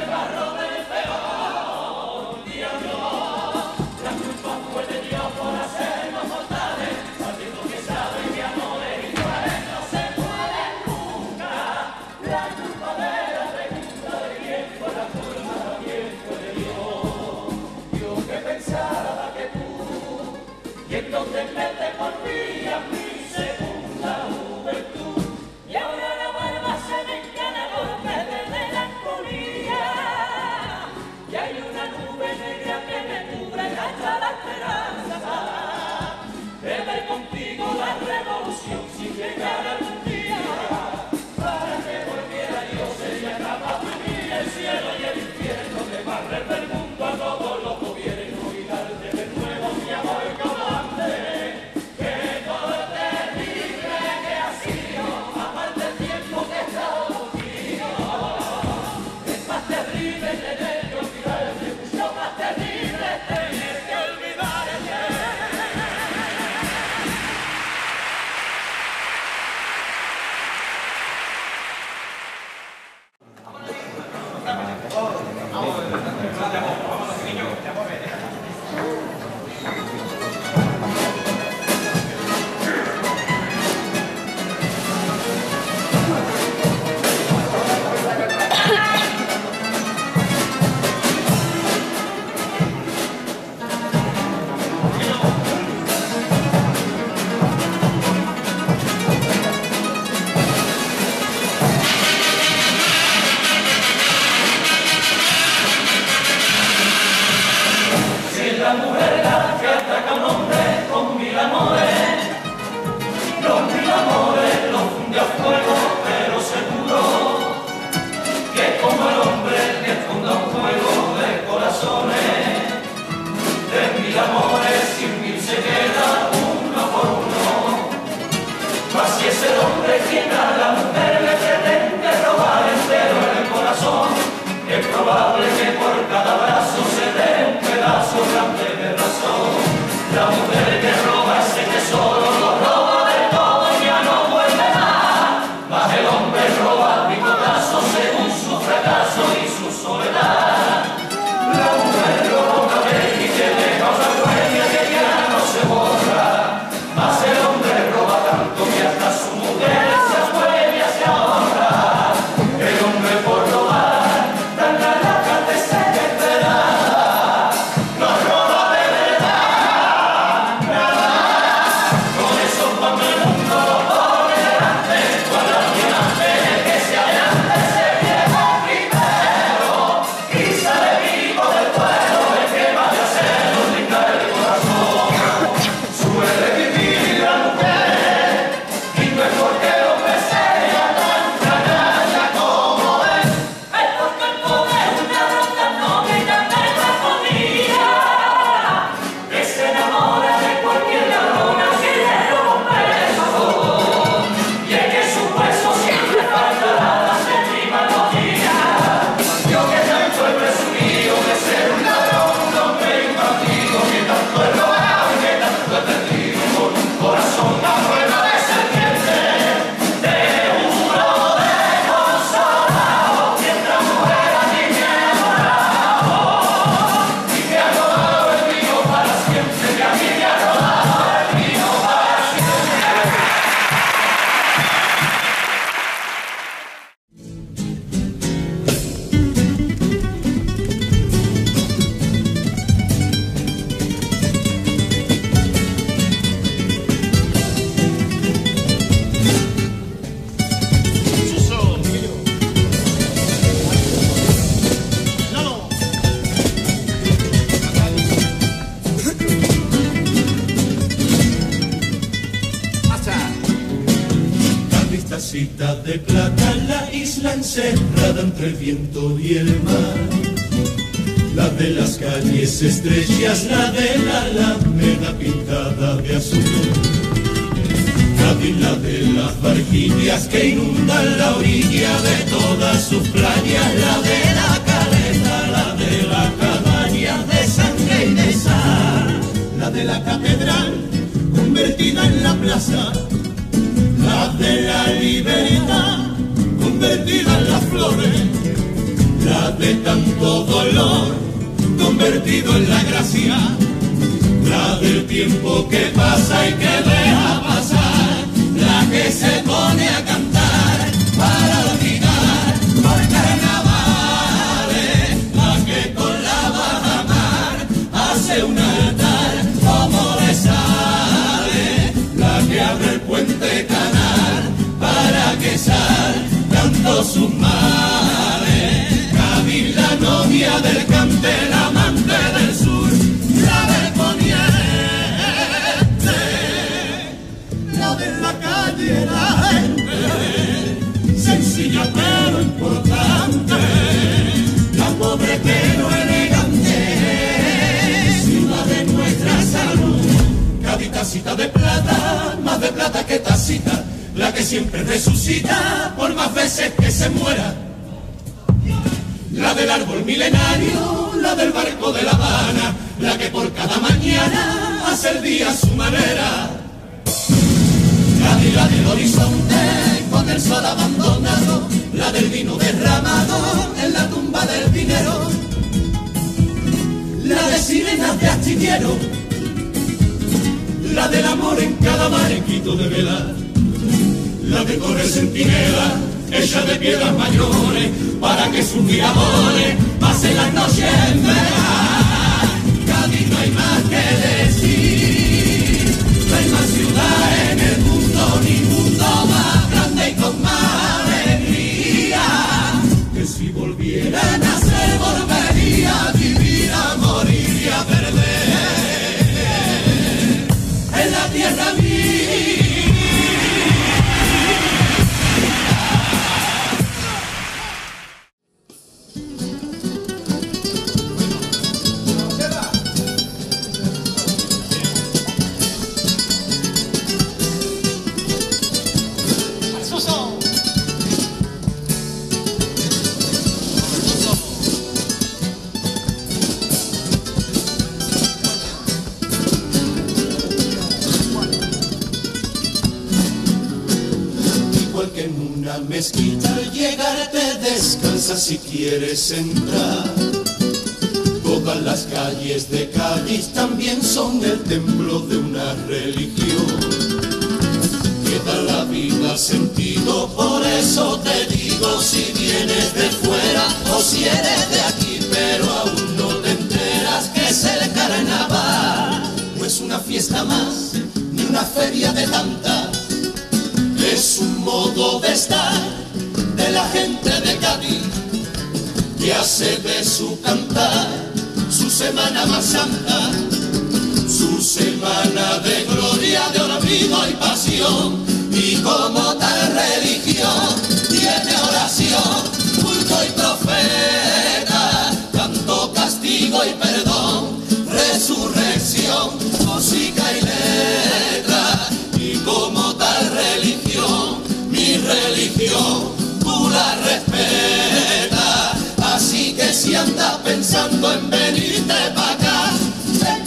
peor diablo. La culpa fue de Dios por hacernos mortales, sabiendo que sabe que amores iguales no se pueden nunca. La culpa de la pregunta de quién fue la culpa, quién fue de Dios. Yo que pensaba que tú, y entonces me te volvías mi segunda juventud, y ahora la barba se me encana golpe de melancolía, y hay una nube negra que me cubre hasta la esperanza de ver contigo la revolución sin llegar algún día. Para que volviera yo sería capaz de unir el cielo y el infierno, de barrer del mundo a todos los gobiernos y darte de nuevo mi amor cobarde. Que todo es terrible que ha sido, aparte el tiempo que he estado contigo. Es más terrible tener que olvidarte, mucho más terrible tener que olvidarte. Tacita de plata, la isla encerrada entre el viento y el mar. la de las calles estrechas, la de la alameda pintada de azul. Cádiz, la de las barquillas que inundan la orilla de todas sus playas, la de la caleta, la de la cabaña de sangre y de sal, la de la catedral convertida en la plaza, la de la libertad convertida en las flores, la de tanto dolor convertido en la gracia, la del tiempo que pasa y que deja pasar, la que se pone a cantar para olvidar por carnavales, la que con la bajamar hace un altar como le sale, la que abre el puente canal para que salgando sus males. Cádiz, la novia del cante, la amante del sur, la del poniente, la de la calle, la gente sencilla pero importante, la pobre pero elegante, ciudad de nuestra salud. Cádiz, tacita de plata, más de plata que tacita, la que siempre resucita por más veces que se muera, la del árbol milenario, la del barco de La Habana, la que por cada mañana hace el día a su manera. Cádiz, la del horizonte con el sol abandonado, la del vino derramado en la tumba del dinero, la de sirenas de astillero, la del amor en cada barquito de vela, la de correr centinela hecha de piedras mayores para que sus miradores pasen las noches en vela. Cádiz, no hay más que decir, no hay más ciudad en el mundo, ni mundo más grande y con más alegría, que si volviera a nacer volvería a vivir, a morir y a perder en la tierra mía. Mezquita al llegar te descansa si quieres entrar. Todas las calles de Cádiz también son el templo de una religión que da la vida sentido. Por eso te digo, si vienes de fuera o si eres de aquí pero aún no te enteras que es el carnaval, no es una fiesta más ni una feria de tantas, es un modo de estar de la gente de Cádiz, que hace de su cantar su semana más santa, su semana de gloria, de olvido y pasión, y como tal religión tiene oración, culto y profeta, canto, castigo y perdón, resurrección, música y letra, y como tal religión, mi religión, tú la respetas. Así que si andas pensando en venirte para acá, te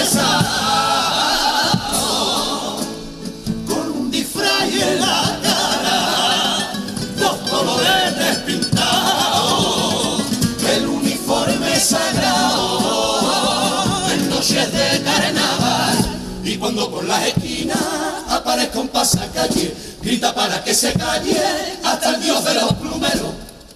confesado, con un disfraz en la cara, dos colores pintados, el uniforme sagrado, en noches de carnaval, y cuando por las esquinas aparezca un pasacalle, grita para que se calle hasta el dios de los plumeros.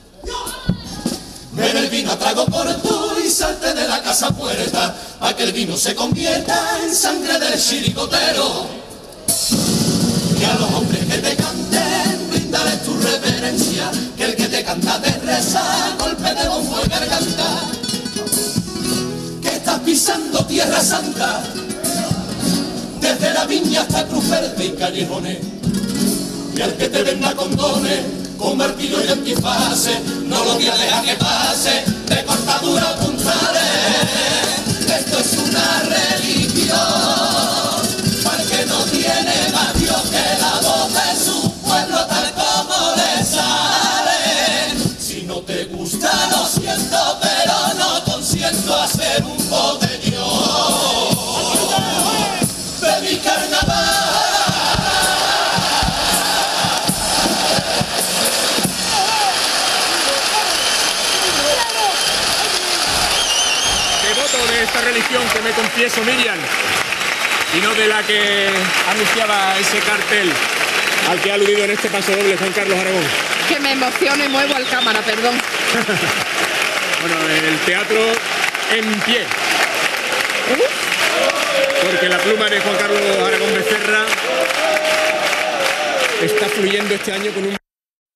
Bebe el vino a trago corto y salte de la casa puerta, pa' que el vino se convierta en sangre del chiricotero. Y a los hombres que te canten, brindales tu reverencia, que el que te canta te reza, golpe de bombo y garganta, que estás pisando tierra santa, desde la viña hasta Cruz Verde y callejones. Y al que te venda condones, con martillo y antifaces, no lo voy a dejar que pase de cortadura o puntales. Esto es una religión, para el que no tiene más Dios que la voz de su pueblo tal como le sale. Si no te gusta lo siento, pero no consiento hacer un botellón de mi carnaval. De esta religión que me confieso, Miriam, y no de la que anunciaba ese cartel al que ha aludido en este paso doble Juan Carlos Aragón. Que me emociono y muevo al cámara, perdón. Bueno, el teatro en pie. Porque la pluma de Juan Carlos Aragón Becerra está fluyendo este año con un...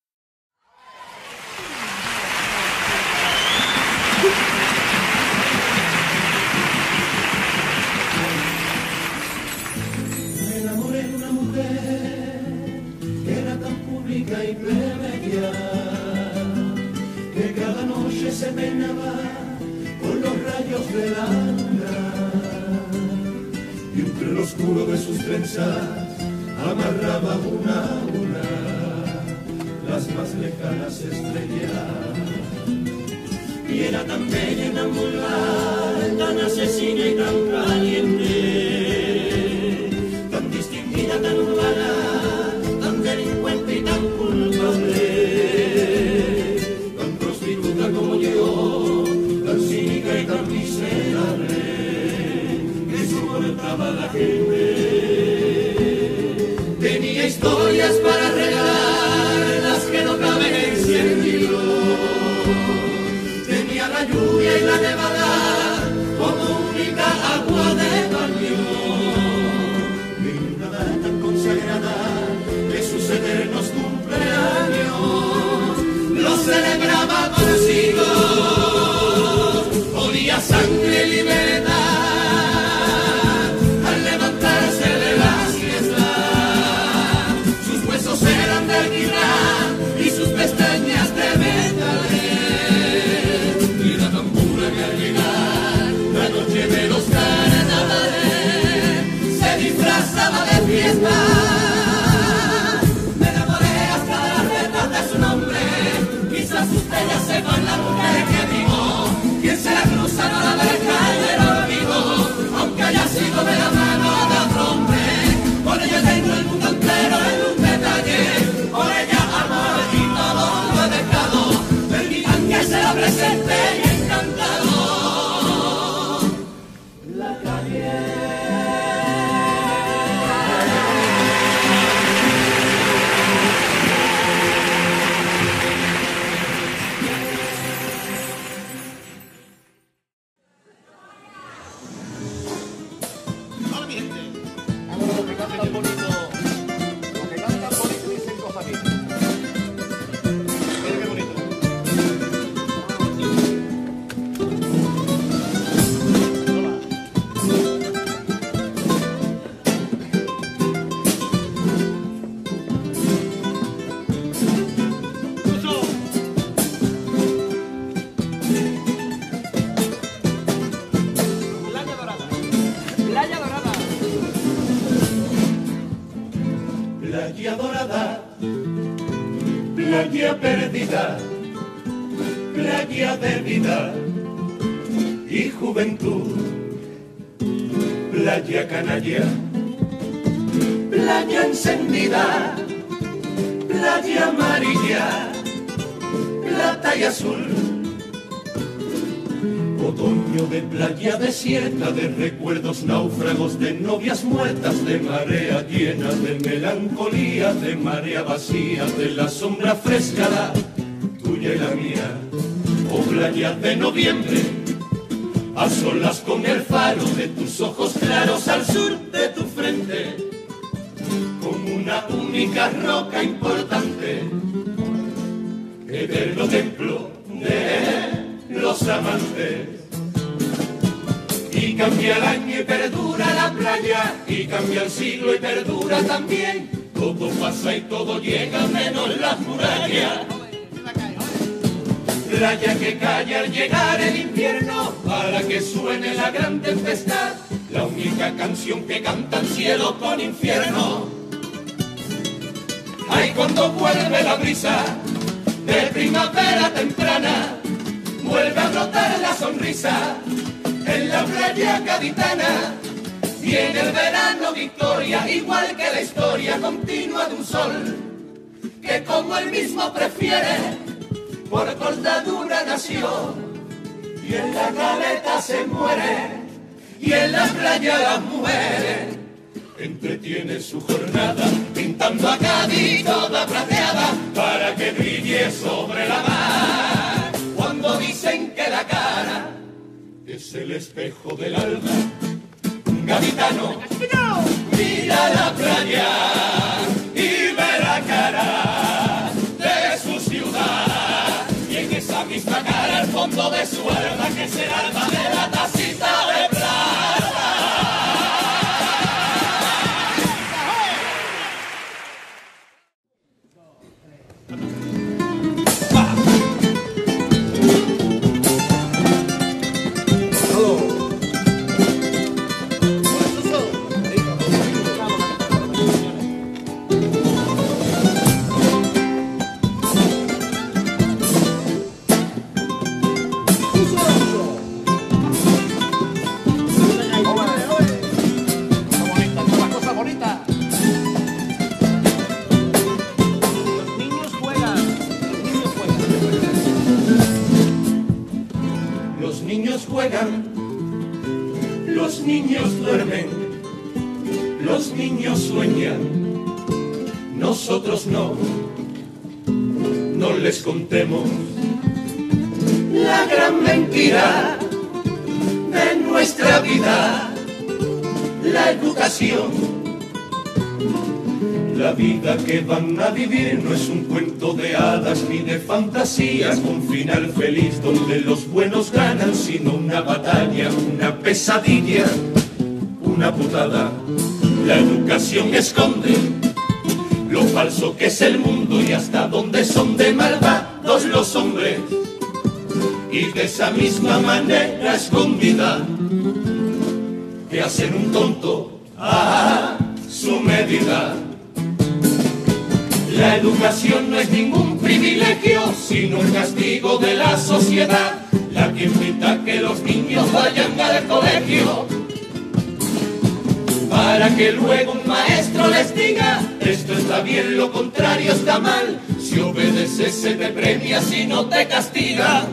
Y plebeya, que cada noche se peinaba con los rayos de la luna, y entre lo oscuro de sus trenzas amarraba una a una las más lejanas estrellas. Y era tan bella y tan vulgar, tan asesina y tan caliente, tan distinguida, tan urbana, tan delincuente y tan culpable, tan prostituta como yo, tan cínica y tan miserable, que soportaba a la gente. Tenía historias para regalar, las que no caben en 100 libros. Tenía la lluvia y la nevada como única agua de baño. Y nada tan consagrada, sus eternos cumpleaños los celebraba consigo. Olía sangre y libertad al levantarse de la siesta. Sus huesos eran de alquitrán y sus pestañas de bengalés. Y era tan pura que al llegar la noche de los carnavales se disfrazaba de fiesta. Ustedes sepan la mujer que digo, quien se la cruza no la deja en el olvido, aunque haya sido de la mano de otro hombre. Por ella tengo el mundo entero en un detalle, por ella amor y todo lo he dejado. Permitan que se la presente y encantado. La calle. Playa dorada, playa perdida, playa de vida y juventud, playa canalla, playa encendida, playa amarilla, plata y azul. Otoño de playa desierta, de recuerdos náufragos, de novias muertas, de marea llena, de melancolía, de marea vacía, de la sombra fresca, la tuya y la mía. Oh playa de noviembre, a solas con el faro de tus ojos claros al sur de tu frente, como una única roca importante, eterno templo de los amantes. Y cambia el año y perdura la playa, y cambia el siglo y perdura también. Todo pasa y todo llega menos las murallas. playa que calla al llegar el invierno, para que suene la gran tempestad, la única canción que canta el cielo con infierno. Ay, cuando vuelve la brisa de primavera temprana, vuelve a brotar la sonrisa en la playa gaditana. Viene el verano victoria, igual que la historia continua de un sol, que como él mismo prefiere, por cortadura nació, y en la caleta se muere, y en la playa las mujeres entretiene su jornada, pintando a Cádiz toda plateada, para que brille sobre la mar. Cuando dicen que la cara es el espejo del alma, un gaditano mira la playa y ve la cara de su ciudad, y en esa misma cara el fondo de su alma, que es el alma de la tacita de plata. Los niños duermen, los niños sueñan, nosotros no les contemos la gran mentira de nuestra vida, la educación. La vida que van a vivir no es un cuento de hadas ni de fantasías con final feliz donde los buenos ganan, sino una batalla, una pesadilla, una putada. La educación esconde lo falso que es el mundo y hasta donde son de malvados los hombres, y de esa misma manera escondida que hacen un tonto a su medida. La educación no es ningún privilegio, sino un castigo de la sociedad, la que invita a que los niños vayan al colegio, para que luego un maestro les diga: esto está bien, lo contrario está mal. Si obedeces se te premia, si no te castiga.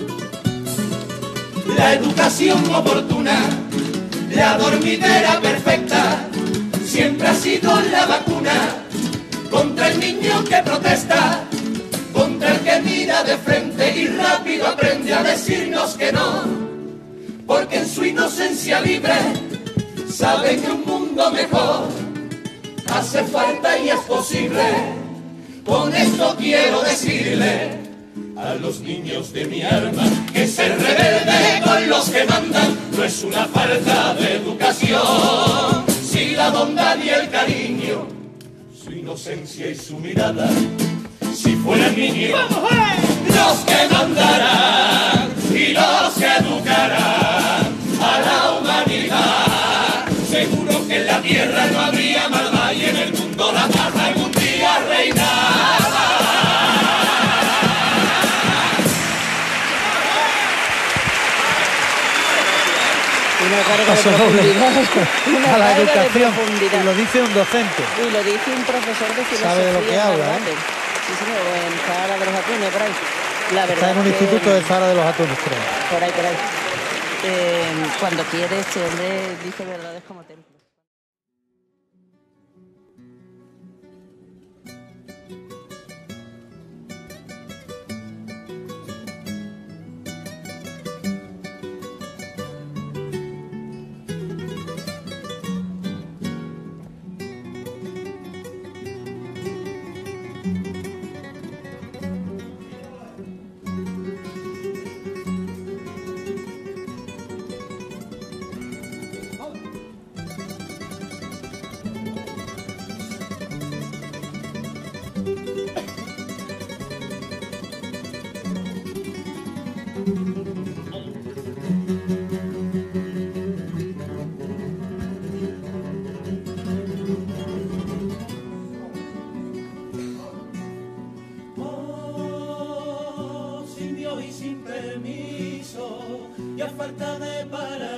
La educación oportuna, la dormidera perfecta, siempre ha sido la vacuna contra el niño que protesta, contra el que mira de frente y rápido aprende a decirnos que no, porque en su inocencia libre sabe que un mundo mejor hace falta y es posible. Con esto quiero decirle a los niños de mi alma que ser rebelde con los que mandan no es una falta de educación. Si la bondad y el cariño, su inocencia y su mirada, si fueran niños los que mandarán y los que educarán a la humanidad, seguro que en la tierra no habría maldad y en el mundo la paz algún día reinará. Una carga Paso de doble profundidad. a la carga de educación, profundidad. y lo dice un docente. Y lo dice un profesor de filosofía. Sabe de lo que habla, ¿eh? Sí, señor, en Zahara de los Atunes, por ahí. La verdad Está en un que, instituto de Zahara de los Atunes, creo. Por ahí, por ahí. Cuando quiere, este hombre dice verdades como templo.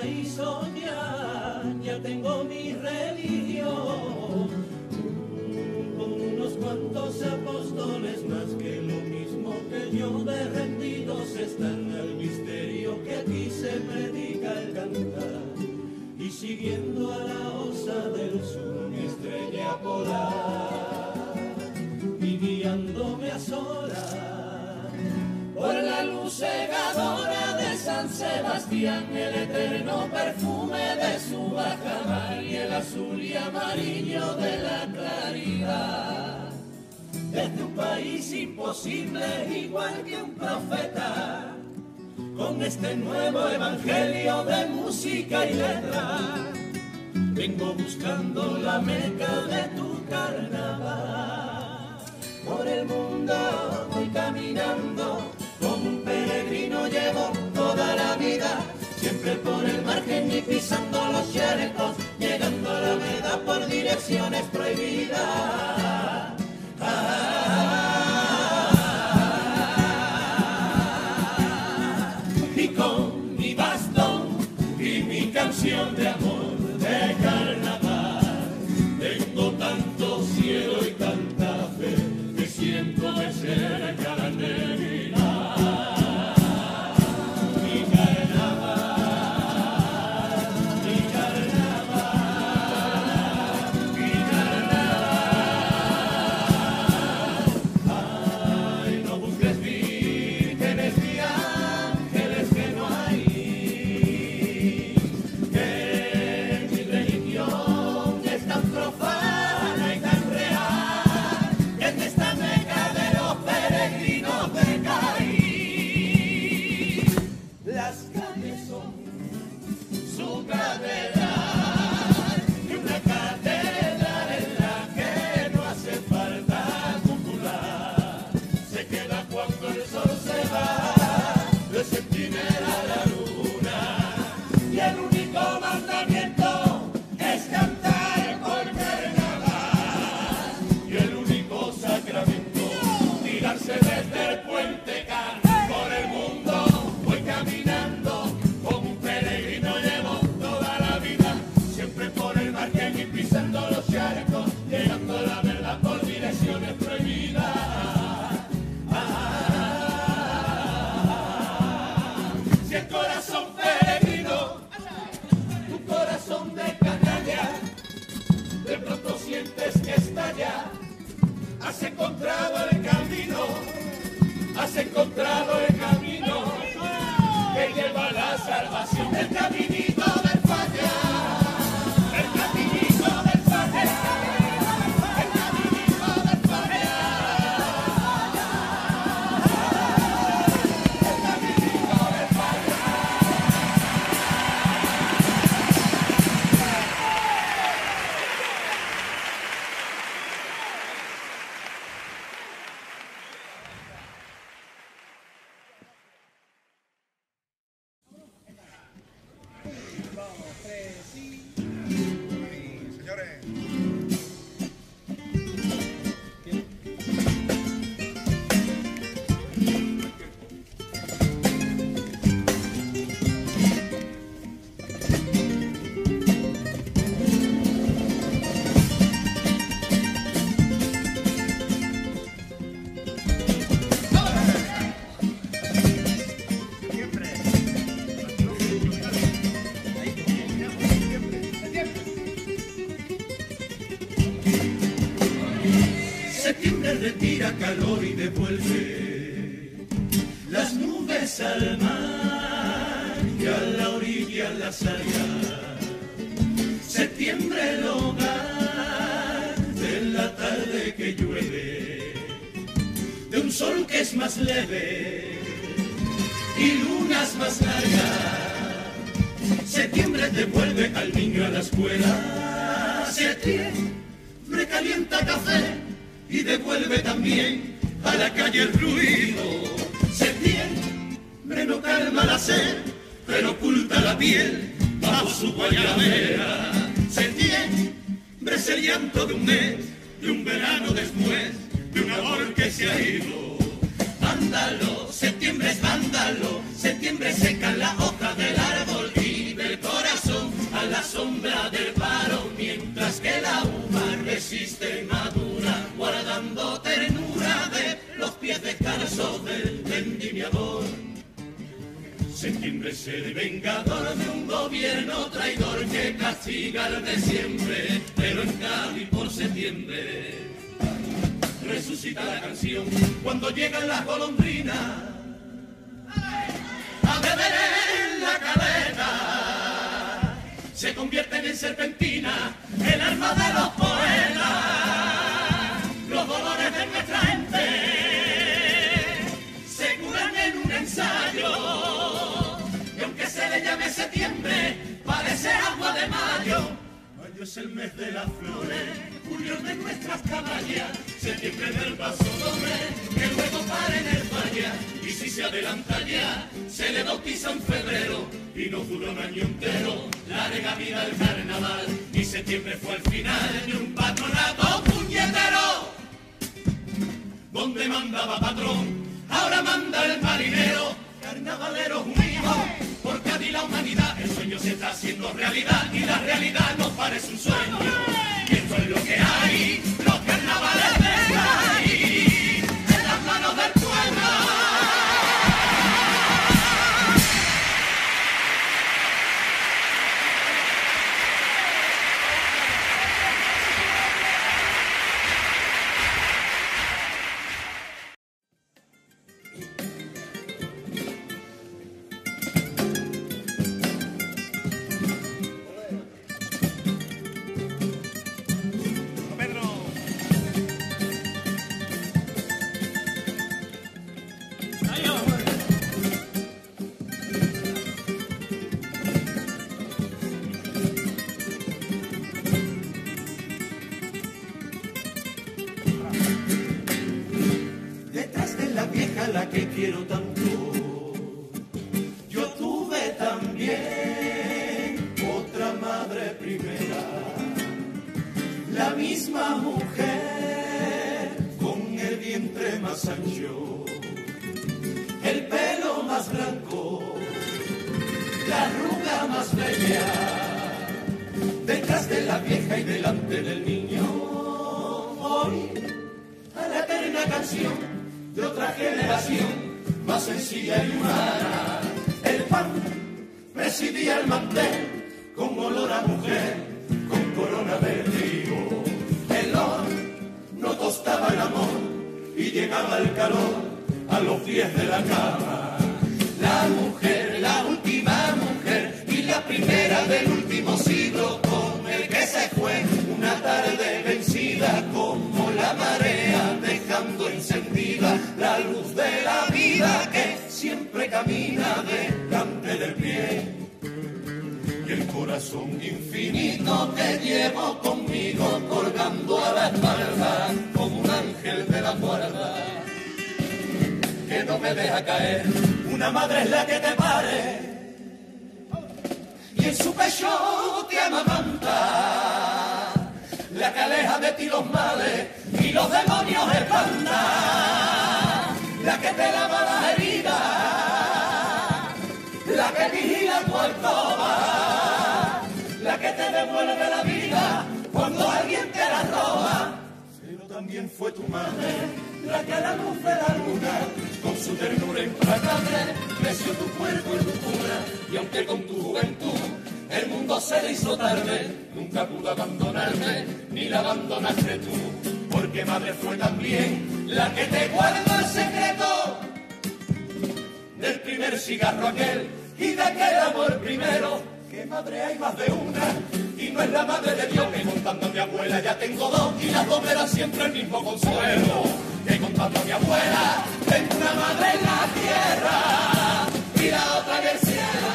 y soñar, ya tengo mi religión, con unos cuantos apóstoles más que lo mismo que yo, de rendidos están al misterio que aquí se predica al cantar, y siguiendo a la osa del sur mi estrella polar, y guiándome a solas por la luz cegadora de San Sebastián, el eterno perfume de su bajamar y el azul y amarillo de la claridad. Desde un país imposible, igual que un profeta, con este nuevo evangelio de música y letra, vengo buscando la meca de tu carnaval. Por el mundo voy caminando, como un peregrino llevo toda la vida, siempre por el margen y pisando los charcos, llegando a la meta por direcciones prohibidas. Y con mi bastón y mi canción de amor de carnaval, tengo tanto cielo y tanta fe que siento de cerca la neblina. Mi carnaval, mi carnaval, mi carnaval. Ay, no busques vírgenes ni ángeles que no hay, que mi religión es tan profana y tan real, en esta meca de los peregrinos de Cádiz. Las calles son su catedral, y una catedral en la que no hace falta cúpula, se queda cuando el sol se va, de centinela a la luna, y el único mandamiento es cantar por carnaval, y el único sacramento tirarse desde el puente Can. Por el mundo voy caminando, como un peregrino llevo toda la vida, siempre por el margen y pisando los charcos, llegando a la verdad por direcciones prohibidas. Si el corazón peregrino, tu corazón de canalla, de pronto sientes que estalla, has encontrado el camino, has encontrado el camino que lleva a la salvación, el caminito del falla, el caminito del falla, el caminito del falla, el caminito del falla. Septiembre retira calor y devuelve las nubes al mar y a la orilla las algas. Septiembre el hogar de la tarde que llueve, de un sol que es más leve y lunas más largas. Septiembre devuelve al niño a la escuela. Septiembre calienta café y devuelve también a la calle el ruido. Septiembre no calma la sed, pero oculta la piel bajo su guayabera. Septiembre es el llanto de un mes, de un verano después, de un amor que se ha ido. Vándalo, septiembre es vándalo, septiembre seca la hoja del árbol y del corazón. existe madura, guardando ternura de los pies descalzos del vendimiador. Septiembre es el vengador de un gobierno traidor que castiga al de siempre, pero en Cádiz por septiembre resucita la canción cuando llegan las golondrinas a beber en la caleta. Se convierten en serpentina el alma de los poetas, los dolores de nuestra gente se curan en un ensayo, y aunque se le llame septiembre, parece agua de mayo. Mayo es el mes de las flores, julio de nuestras caballas, septiembre del paso doble, que luego para en el falla, y si se adelanta ya, se le bautiza en febrero, y no duró un año entero, larga vida el carnaval, y septiembre fue el final de un patronato puñetero, donde mandaba patrón, ahora manda el marinero, carnavaleros unidos, por Cádiz la humanidad, el sueño se está haciendo realidad, y la realidad no parece un sueño, y esto es lo que hay, los carnavales de Cádiz, en las manos del pueblo. Detrás de la vieja la que quiero tanto, yo tuve también otra madre primera, la misma mujer con el vientre más ancho, el pelo más blanco, la arruga más bella. Detrás de la vieja y delante del niño, hoy a la eterna canción de otra generación, más sencilla y humana. El pan presidía el mantel con olor a mujer, con corona de trigo. El horno tostaba el amor y llegaba el calor a los pies de la cama. La mujer, la última mujer y la primera del último siglo, con el que se fue una tarde vencida como la marea, dejando encendida la luz de la vida que siempre camina delante del pie. Y el corazón infinito que llevo conmigo colgando a la espalda como un ángel de la guarda, que no me deja caer. Una madre es la que te pare y en su pecho te amamanta, la que aleja de ti los males y los demonios espanta, la que te lava las heridas, la que vigila tu alcoba, la que te devuelve la vida cuando alguien te la roba. Pero también fue tu madre la que a la luz de la luna, con su ternura implacable, creció tu cuerpo y tu cuna, y aunque con tu juventud el mundo se le hizo tarde, nunca pudo abandonarme, ni la abandonaste tú, porque madre fue también la que te guardó el secreto del primer cigarro aquel y de aquel amor primero. Que madre hay más de una, y no es la madre de Dios, que contando a mi abuela ya tengo dos, y las dos me dan siempre el mismo consuelo. Que contando a mi abuela tengo una madre en la tierra y la otra en el cielo.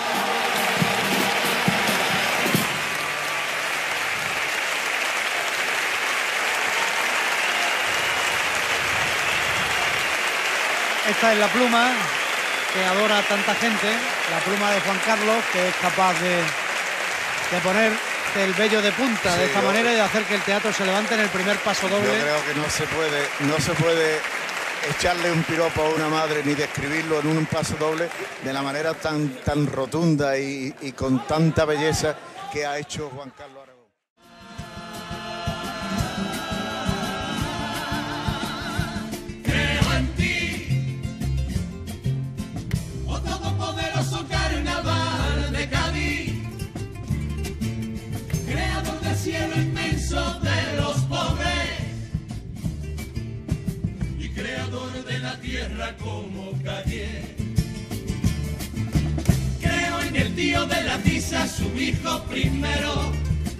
Esta es la pluma que adora a tanta gente, la pluma de Juan Carlos, que es capaz de poner el vello de punta de esta manera y de hacer que el teatro se levante en el primer paso doble. Yo creo que no se puede echarle un piropo a una madre ni describirlo en un paso doble de la manera tan rotunda y con tanta belleza que ha hecho Juan Carlos Aragón. cielo inmenso de los pobres y creador de la tierra como Calle. Creo en el tío de la tiza, su hijo primero,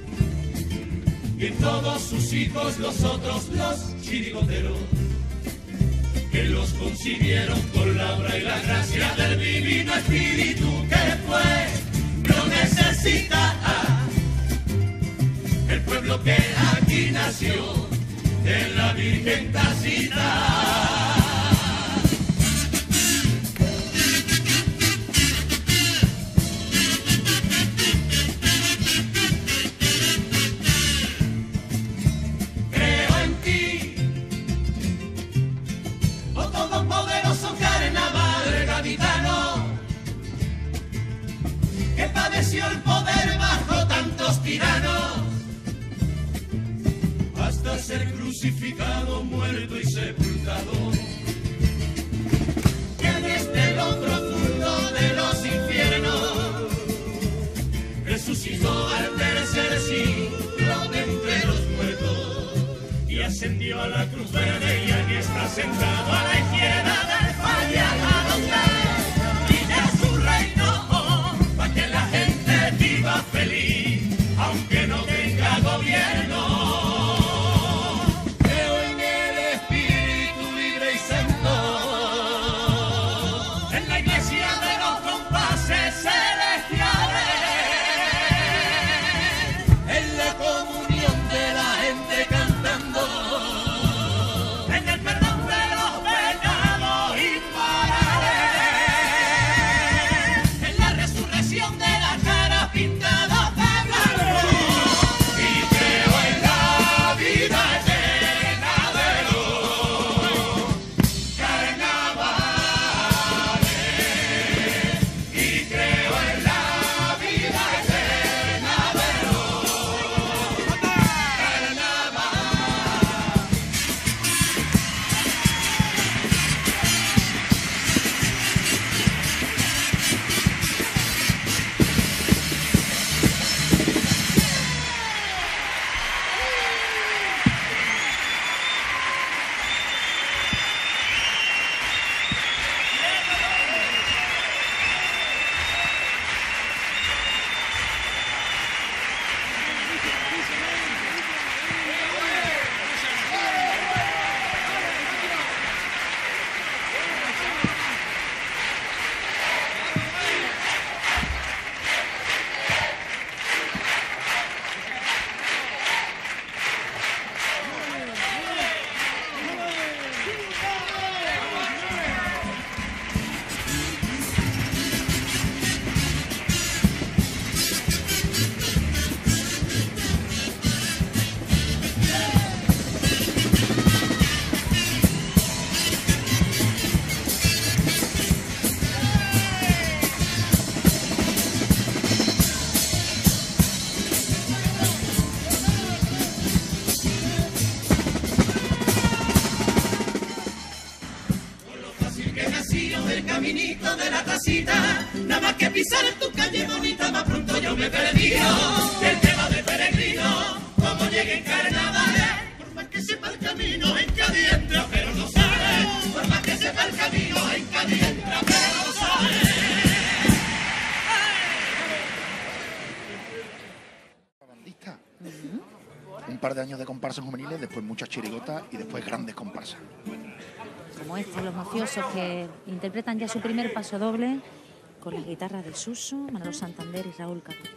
y en todos sus hijos los otros, los chirigoteros, que los concibieron con la obra y la gracia del divino espíritu que fue. No necesita el pueblo que aquí nació de la Virgen Tacita. Creo en ti, oh todopoderoso carnaval gaditano, que padeció el poder bajo tantos tiranos, hasta ser crucificado, muerto y sepultado, que desde lo profundo de los infiernos resucitó al tercer siglo de entre los muertos y ascendió a la cruz verde, y allí está sentado a la izquierda del falla, a donde brilla su reino, para que la gente viva feliz, aunque no tenga gobierno. Caminito de la tacita, nada más que pisar en tu calle bonita, más pronto yo me perdido. El tema de peregrino, como llegue en carnavales, por más que sepa el camino en Cádiz entra, pero no sale. Por más que sepa el camino en Cádiz entra, pero no sale. Bandista. Un par de años de comparsas juveniles, después muchas chirigotas y después grandes comparsas. Como los mafiosos que interpretan ya su primer paso doble con la guitarra de Suso, Manolo Santander y Raúl Capó.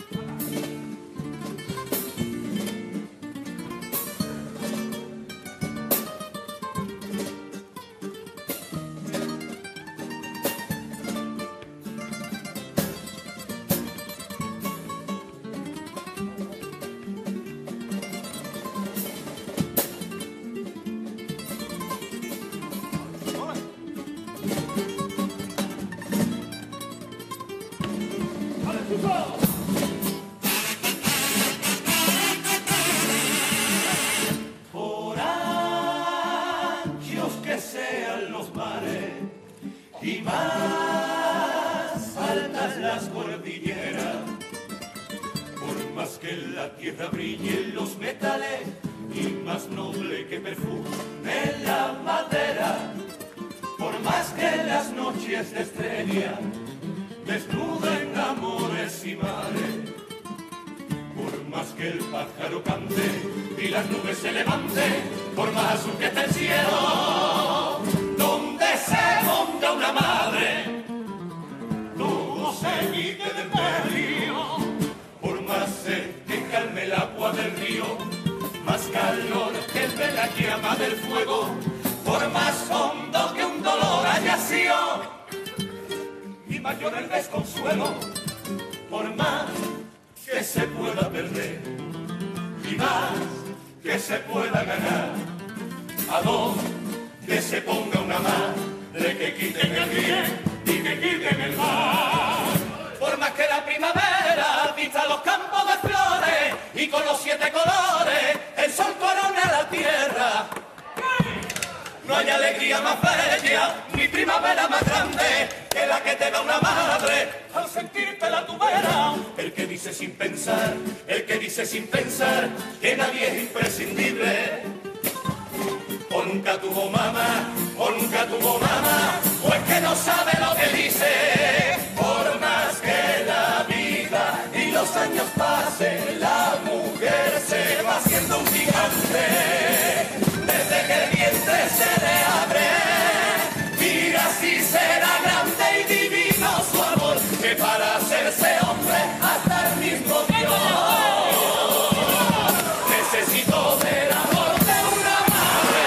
más que en la tierra brillen los metales y más noble que perfume la madera, por más que las noches de estrella desnuden amores y mares, por más que el pájaro cante y las nubes se levanten, por más azul que esté el cielo, donde se monta una madre, todo se quite del medio, por más sed que calme el agua del río, más calor que el la llama del fuego, por más hondo que un dolor haya sido, y mayor el desconsuelo, por más que se pueda perder, y más que se pueda ganar, a dos que se ponga una madre que quiten el bien y que quiten el mal. Por más que la primavera vista los campos de flores y con los 7 colores el sol corona la tierra, no hay alegría más bella ni primavera más grande que la que te da una madre al sentirte la tubera. El que dice sin pensar, el que dice sin pensar que nadie es imprescindible, o nunca tuvo mamá, o nunca tuvo mamá, o es que no sabe lo que dice. Por más que la vida y los años pasen, la mujer se va haciendo un gigante. Desde que el vientre se le abre, mira si será grande y divino su amor, que para hacerse hombre hasta el mismo Dios necesitó del amor de una madre.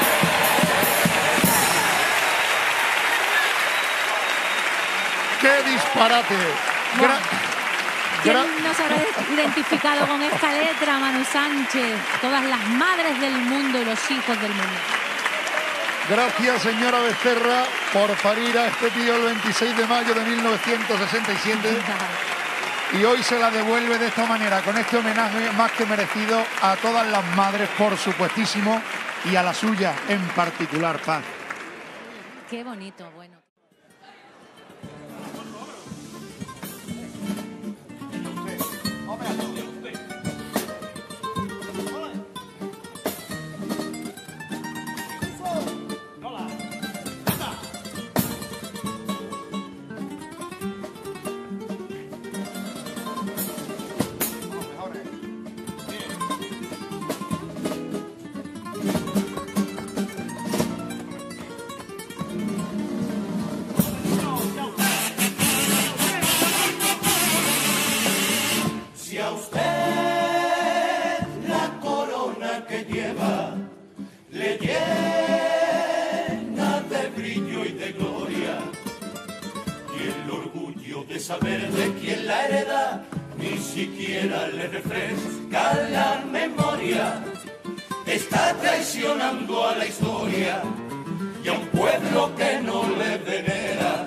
¡Qué disparate! ¿Quién nos habrá identificado con esta letra, Manu Sánchez? Todas las madres del mundo y los hijos del mundo. Gracias, señora Becerra, por parir a este tío el 26 de mayo de 1967. Y hoy se la devuelve de esta manera, con este homenaje más que merecido a todas las madres, por supuestísimo, y a la suya en particular, Paz. Qué bonito, bueno. Saber de quién la hereda, ni siquiera le refresca la memoria. Está traicionando a la historia y a un pueblo que no le venera.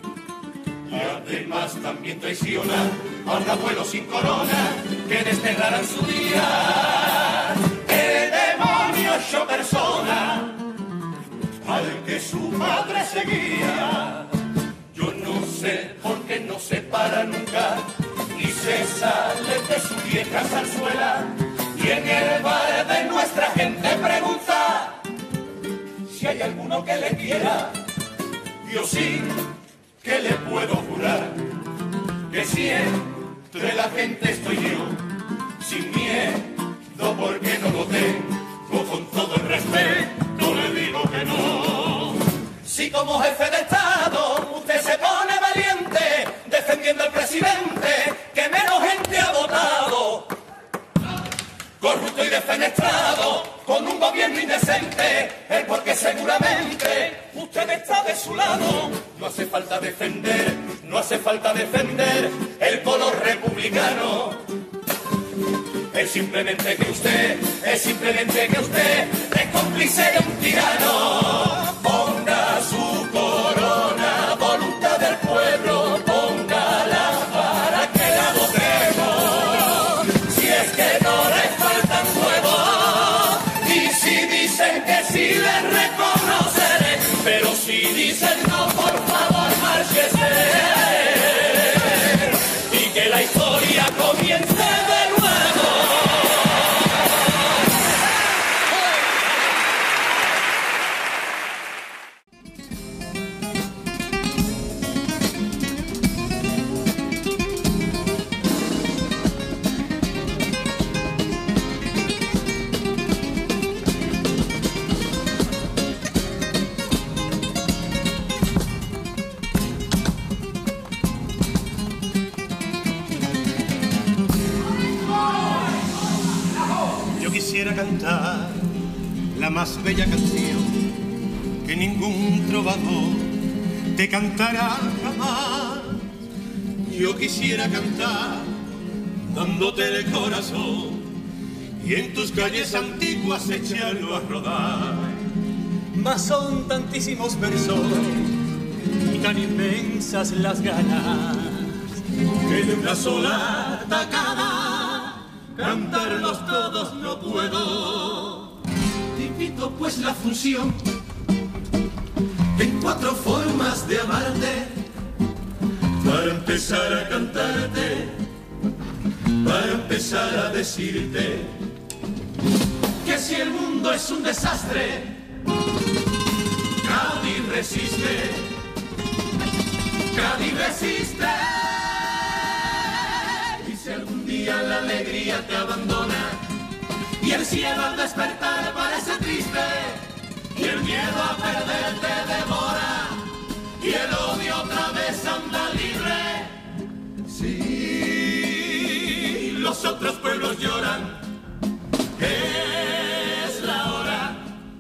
Y además también traiciona a un abuelo sin corona que desterrará en su día. El demonio hecho persona al que su madre seguía. Yo no sé por qué no se para nunca y se sale de su vieja zarzuela, y en el bar de nuestra gente pregunta si hay alguno que le quiera. Yo sí que le puedo jurar que si entre la gente estoy yo, sin miedo porque no lo tengo, con todo el respeto le digo que no. Si como jefe de Estado usted se pone valiente defendiendo al presidente que menos gente ha votado, corrupto y defenestrado, con un gobierno indecente, es porque seguramente usted está de su lado. No hace falta defender, no hace falta defender el color republicano. Es simplemente que usted es cómplice de un tirano. Ponga su corona, voluntad del pueblo, póngala para que la votemos. Si es que no le faltan huevos, y si dicen que sí les reconoceré, pero si dicen no, por favor, márchese. Y que la historia comience de nuevo. quisiera cantar la más bella canción que ningún trovador te cantará jamás. Yo quisiera cantar dándote el corazón y en tus calles antiguas echarlo a rodar. Mas son tantísimos versos y tan inmensas las ganas que de una sola tacada cantarlos todos no puedo. Divito pues la función en 4 formas de amarte, para empezar a cantarte, para empezar a decirte que si el mundo es un desastre, Cádiz resiste, Cádiz resiste. Y si algún día la alegría te abandona y el cielo al despertar parece triste y el miedo a perderte devora y el odio otra vez anda libre, sí, los otros pueblos lloran, es la hora.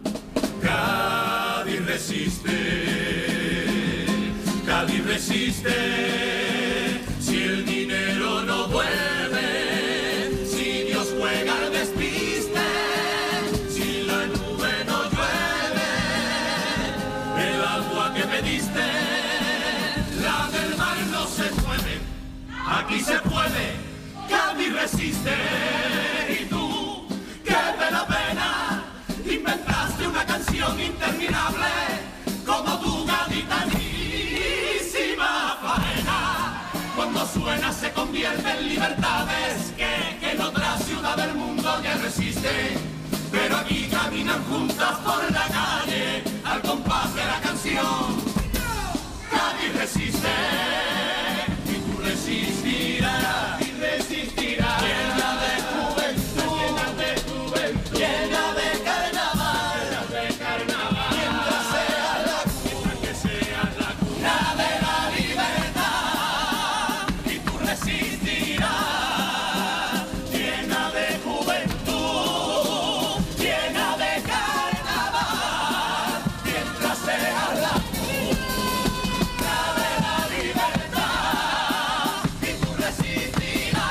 Cádiz resiste, Cádiz resiste. Si el dinero no vuelve, si Dios juega al despiste, si la nube no llueve, el agua que pediste, la del mar no se mueve. Aquí se puede, Cádiz resiste. Y tú, que de la pena inventaste una canción interminable como tu gaditanísima faena. Cuando suena se convierte en libertades que en otra ciudad del mundo ya resiste. Pero aquí caminan juntas por la calle al compás de la canción. Cádiz resiste y tú resistirás y resistirás. Llena de juventud, llena de juventud, llena de carnaval, mientras sea la cuna, que sea la cuna de la libertad. Y tú resistirás, llena de juventud, llena de carnaval, mientras sea la cuna de la libertad. Y tú resistirás.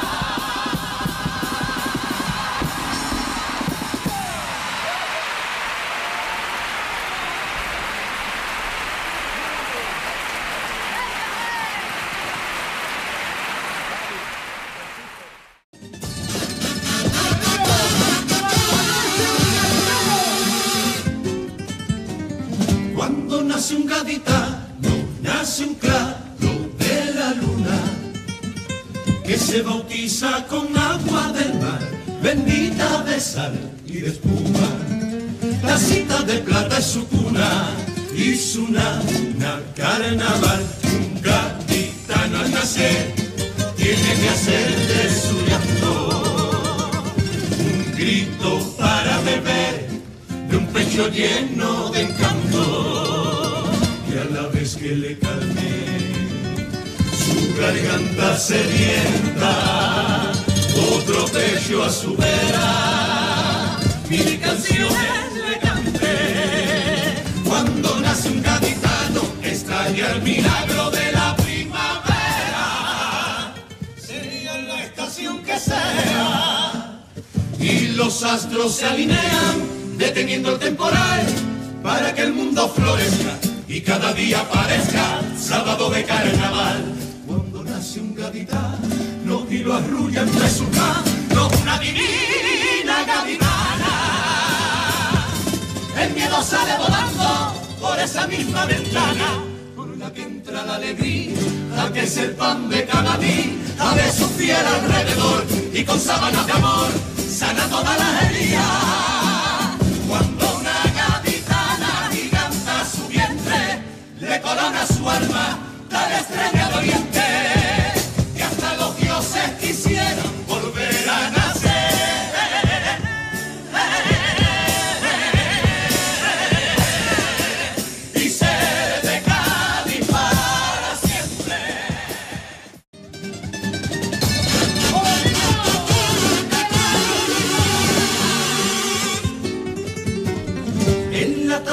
Cuando nace un gaditano, nace un claro de la luna, que se bautiza con agua del mar, bendita de sal y de espuma. Tacita de plata es su cuna y su nana carnaval. Un gaditano al nacer tiene que hacer de su llanto un grito para beber de un pecho lleno de encanto, y a la vez que le calme su garganta sedienta, otro pecho a su vera, mil canciones le canté. Cuando nace un gaditano estalla el milagro de la primavera, sería la estación que sea, y los astros se alinean deteniendo el temporal para que el mundo florezca y cada día parezca sábado de carnaval. Cuando nace un gaditano y lo arrulla entre sus manos una divina gaditana, el miedo sale volando por esa misma ventana por la que entra la alegría, que es el pan de cada día, de su fiel alrededor y con sábanas de amor sana toda la herida. Cuando una gaditana giganta su vientre, le corona su alma tal estrella de oriente, que hasta los dioses quisieran volver a nacer. Y ser de Cádiz para siempre.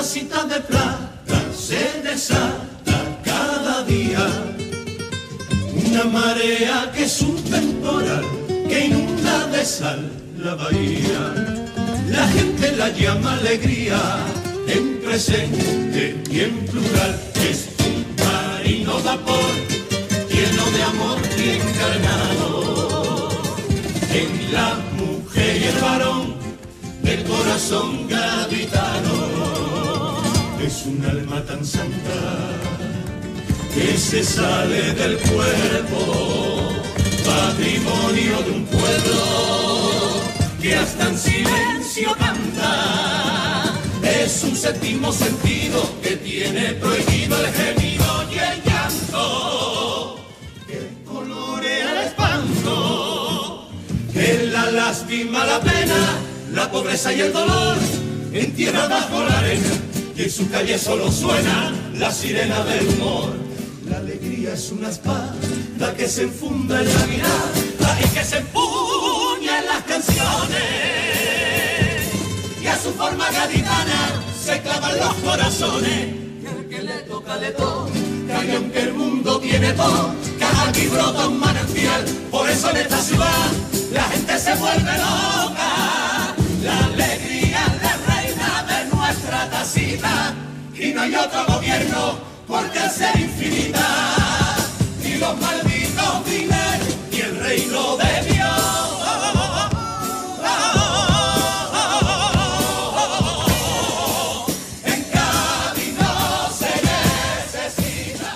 tacita de plata se desata cada día. Una marea que es un temporal que inunda de sal la bahía. La gente la llama alegría, en presente y en plural. Es un marino vapor lleno de amor y encarnado en la mujer y el varón del corazón gaditano. Es un alma tan santa que se sale del cuerpo, patrimonio de un pueblo que hasta en silencio canta. Es un séptimo sentido que tiene prohibido el gemido y el llanto, que colorea el espanto, que la lástima, la pena, la pobreza y el dolor entierra bajo la arena, y en su calle solo suena la sirena del humor. La alegría es una espada que se enfunda en la guitarra y que se empuña en las canciones, y a su forma gaditana se clavan los corazones. Y al que le toca de todo, que aunque el mundo tiene todo, cada aquí brota un manantial. Por eso en esta ciudad la gente se vuelve loca. La alegría es la reina de nuestra tacita, y no hay otro gobierno porque al ser infinita, ni los malditos dineros, ni el reino de Dios. En Cádiz no se necesita.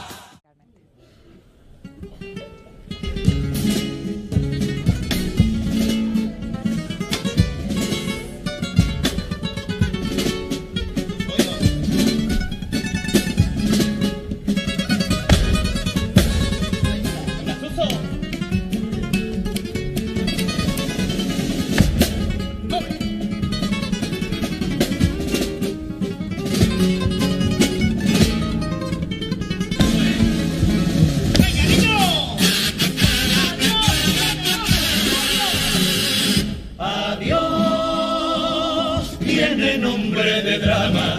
Adiós tiene nombre de drama,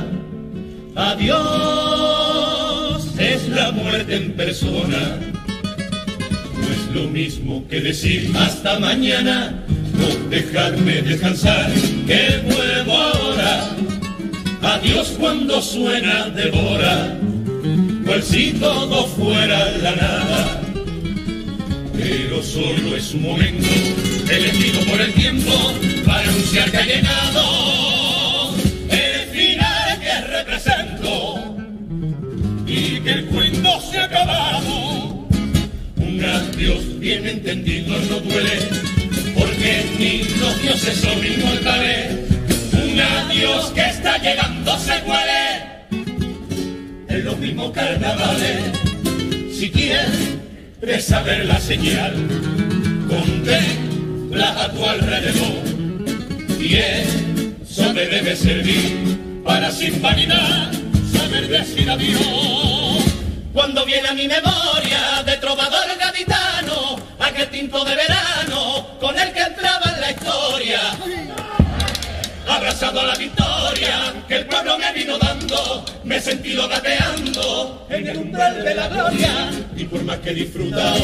adiós es la muerte en persona. No es lo mismo que decir hasta mañana o dejarme descansar, que vuelvo ahora. Adiós cuando suena devora, cual si todo fuera la nada. Pero solo es un momento elegido por el tiempo para anunciar que ha llegado el final que represento y que el cuento se ha acabado. Un adiós bien entendido no duele, porque ni los dioses son inmortales. Un adiós que está llegando se huele en los mismos carnavales. Si quieres saber la señal, contempla a tu alrededor, y eso te debe servir para sin vanidad saber decir adiós. Cuando viene a mi memoria de trovador gaditano, aquel tinto de verano con el que entraba en la historia, abrazado a la victoria que el pueblo me vino dando, me he sentido gateando en el umbral de la gloria. Y por más que he disfrutado,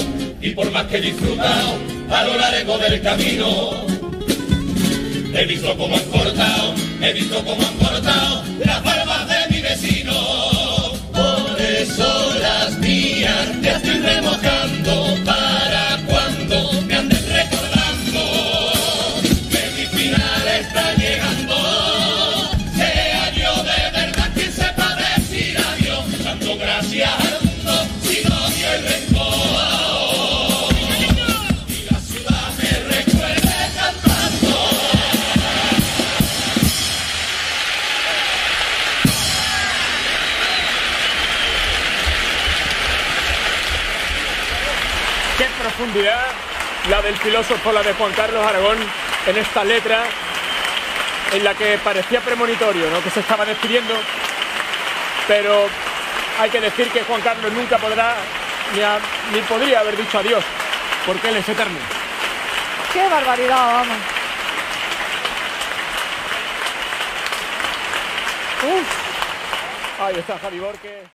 a lo largo del camino, he visto cómo han cortado las barbas de mi vecino. Por eso las mías te estoy remojando para cuando me andes recordando que mi final está llegando. Sea yo de verdad quien sepa decir adiós, dando gracias al mundo sin odio y rencor, y la ciudad me recuerde cantando. Qué profundidad la del filósofo, la de Juan Carlos Aragón, en esta letra en la que parecía premonitorio, ¿no?, que se estaba despidiendo, pero hay que decir que Juan Carlos nunca podrá ni podría haber dicho adiós, porque él es eterno. ¡Qué barbaridad, vamos! Uf. Ahí está Javi Borque.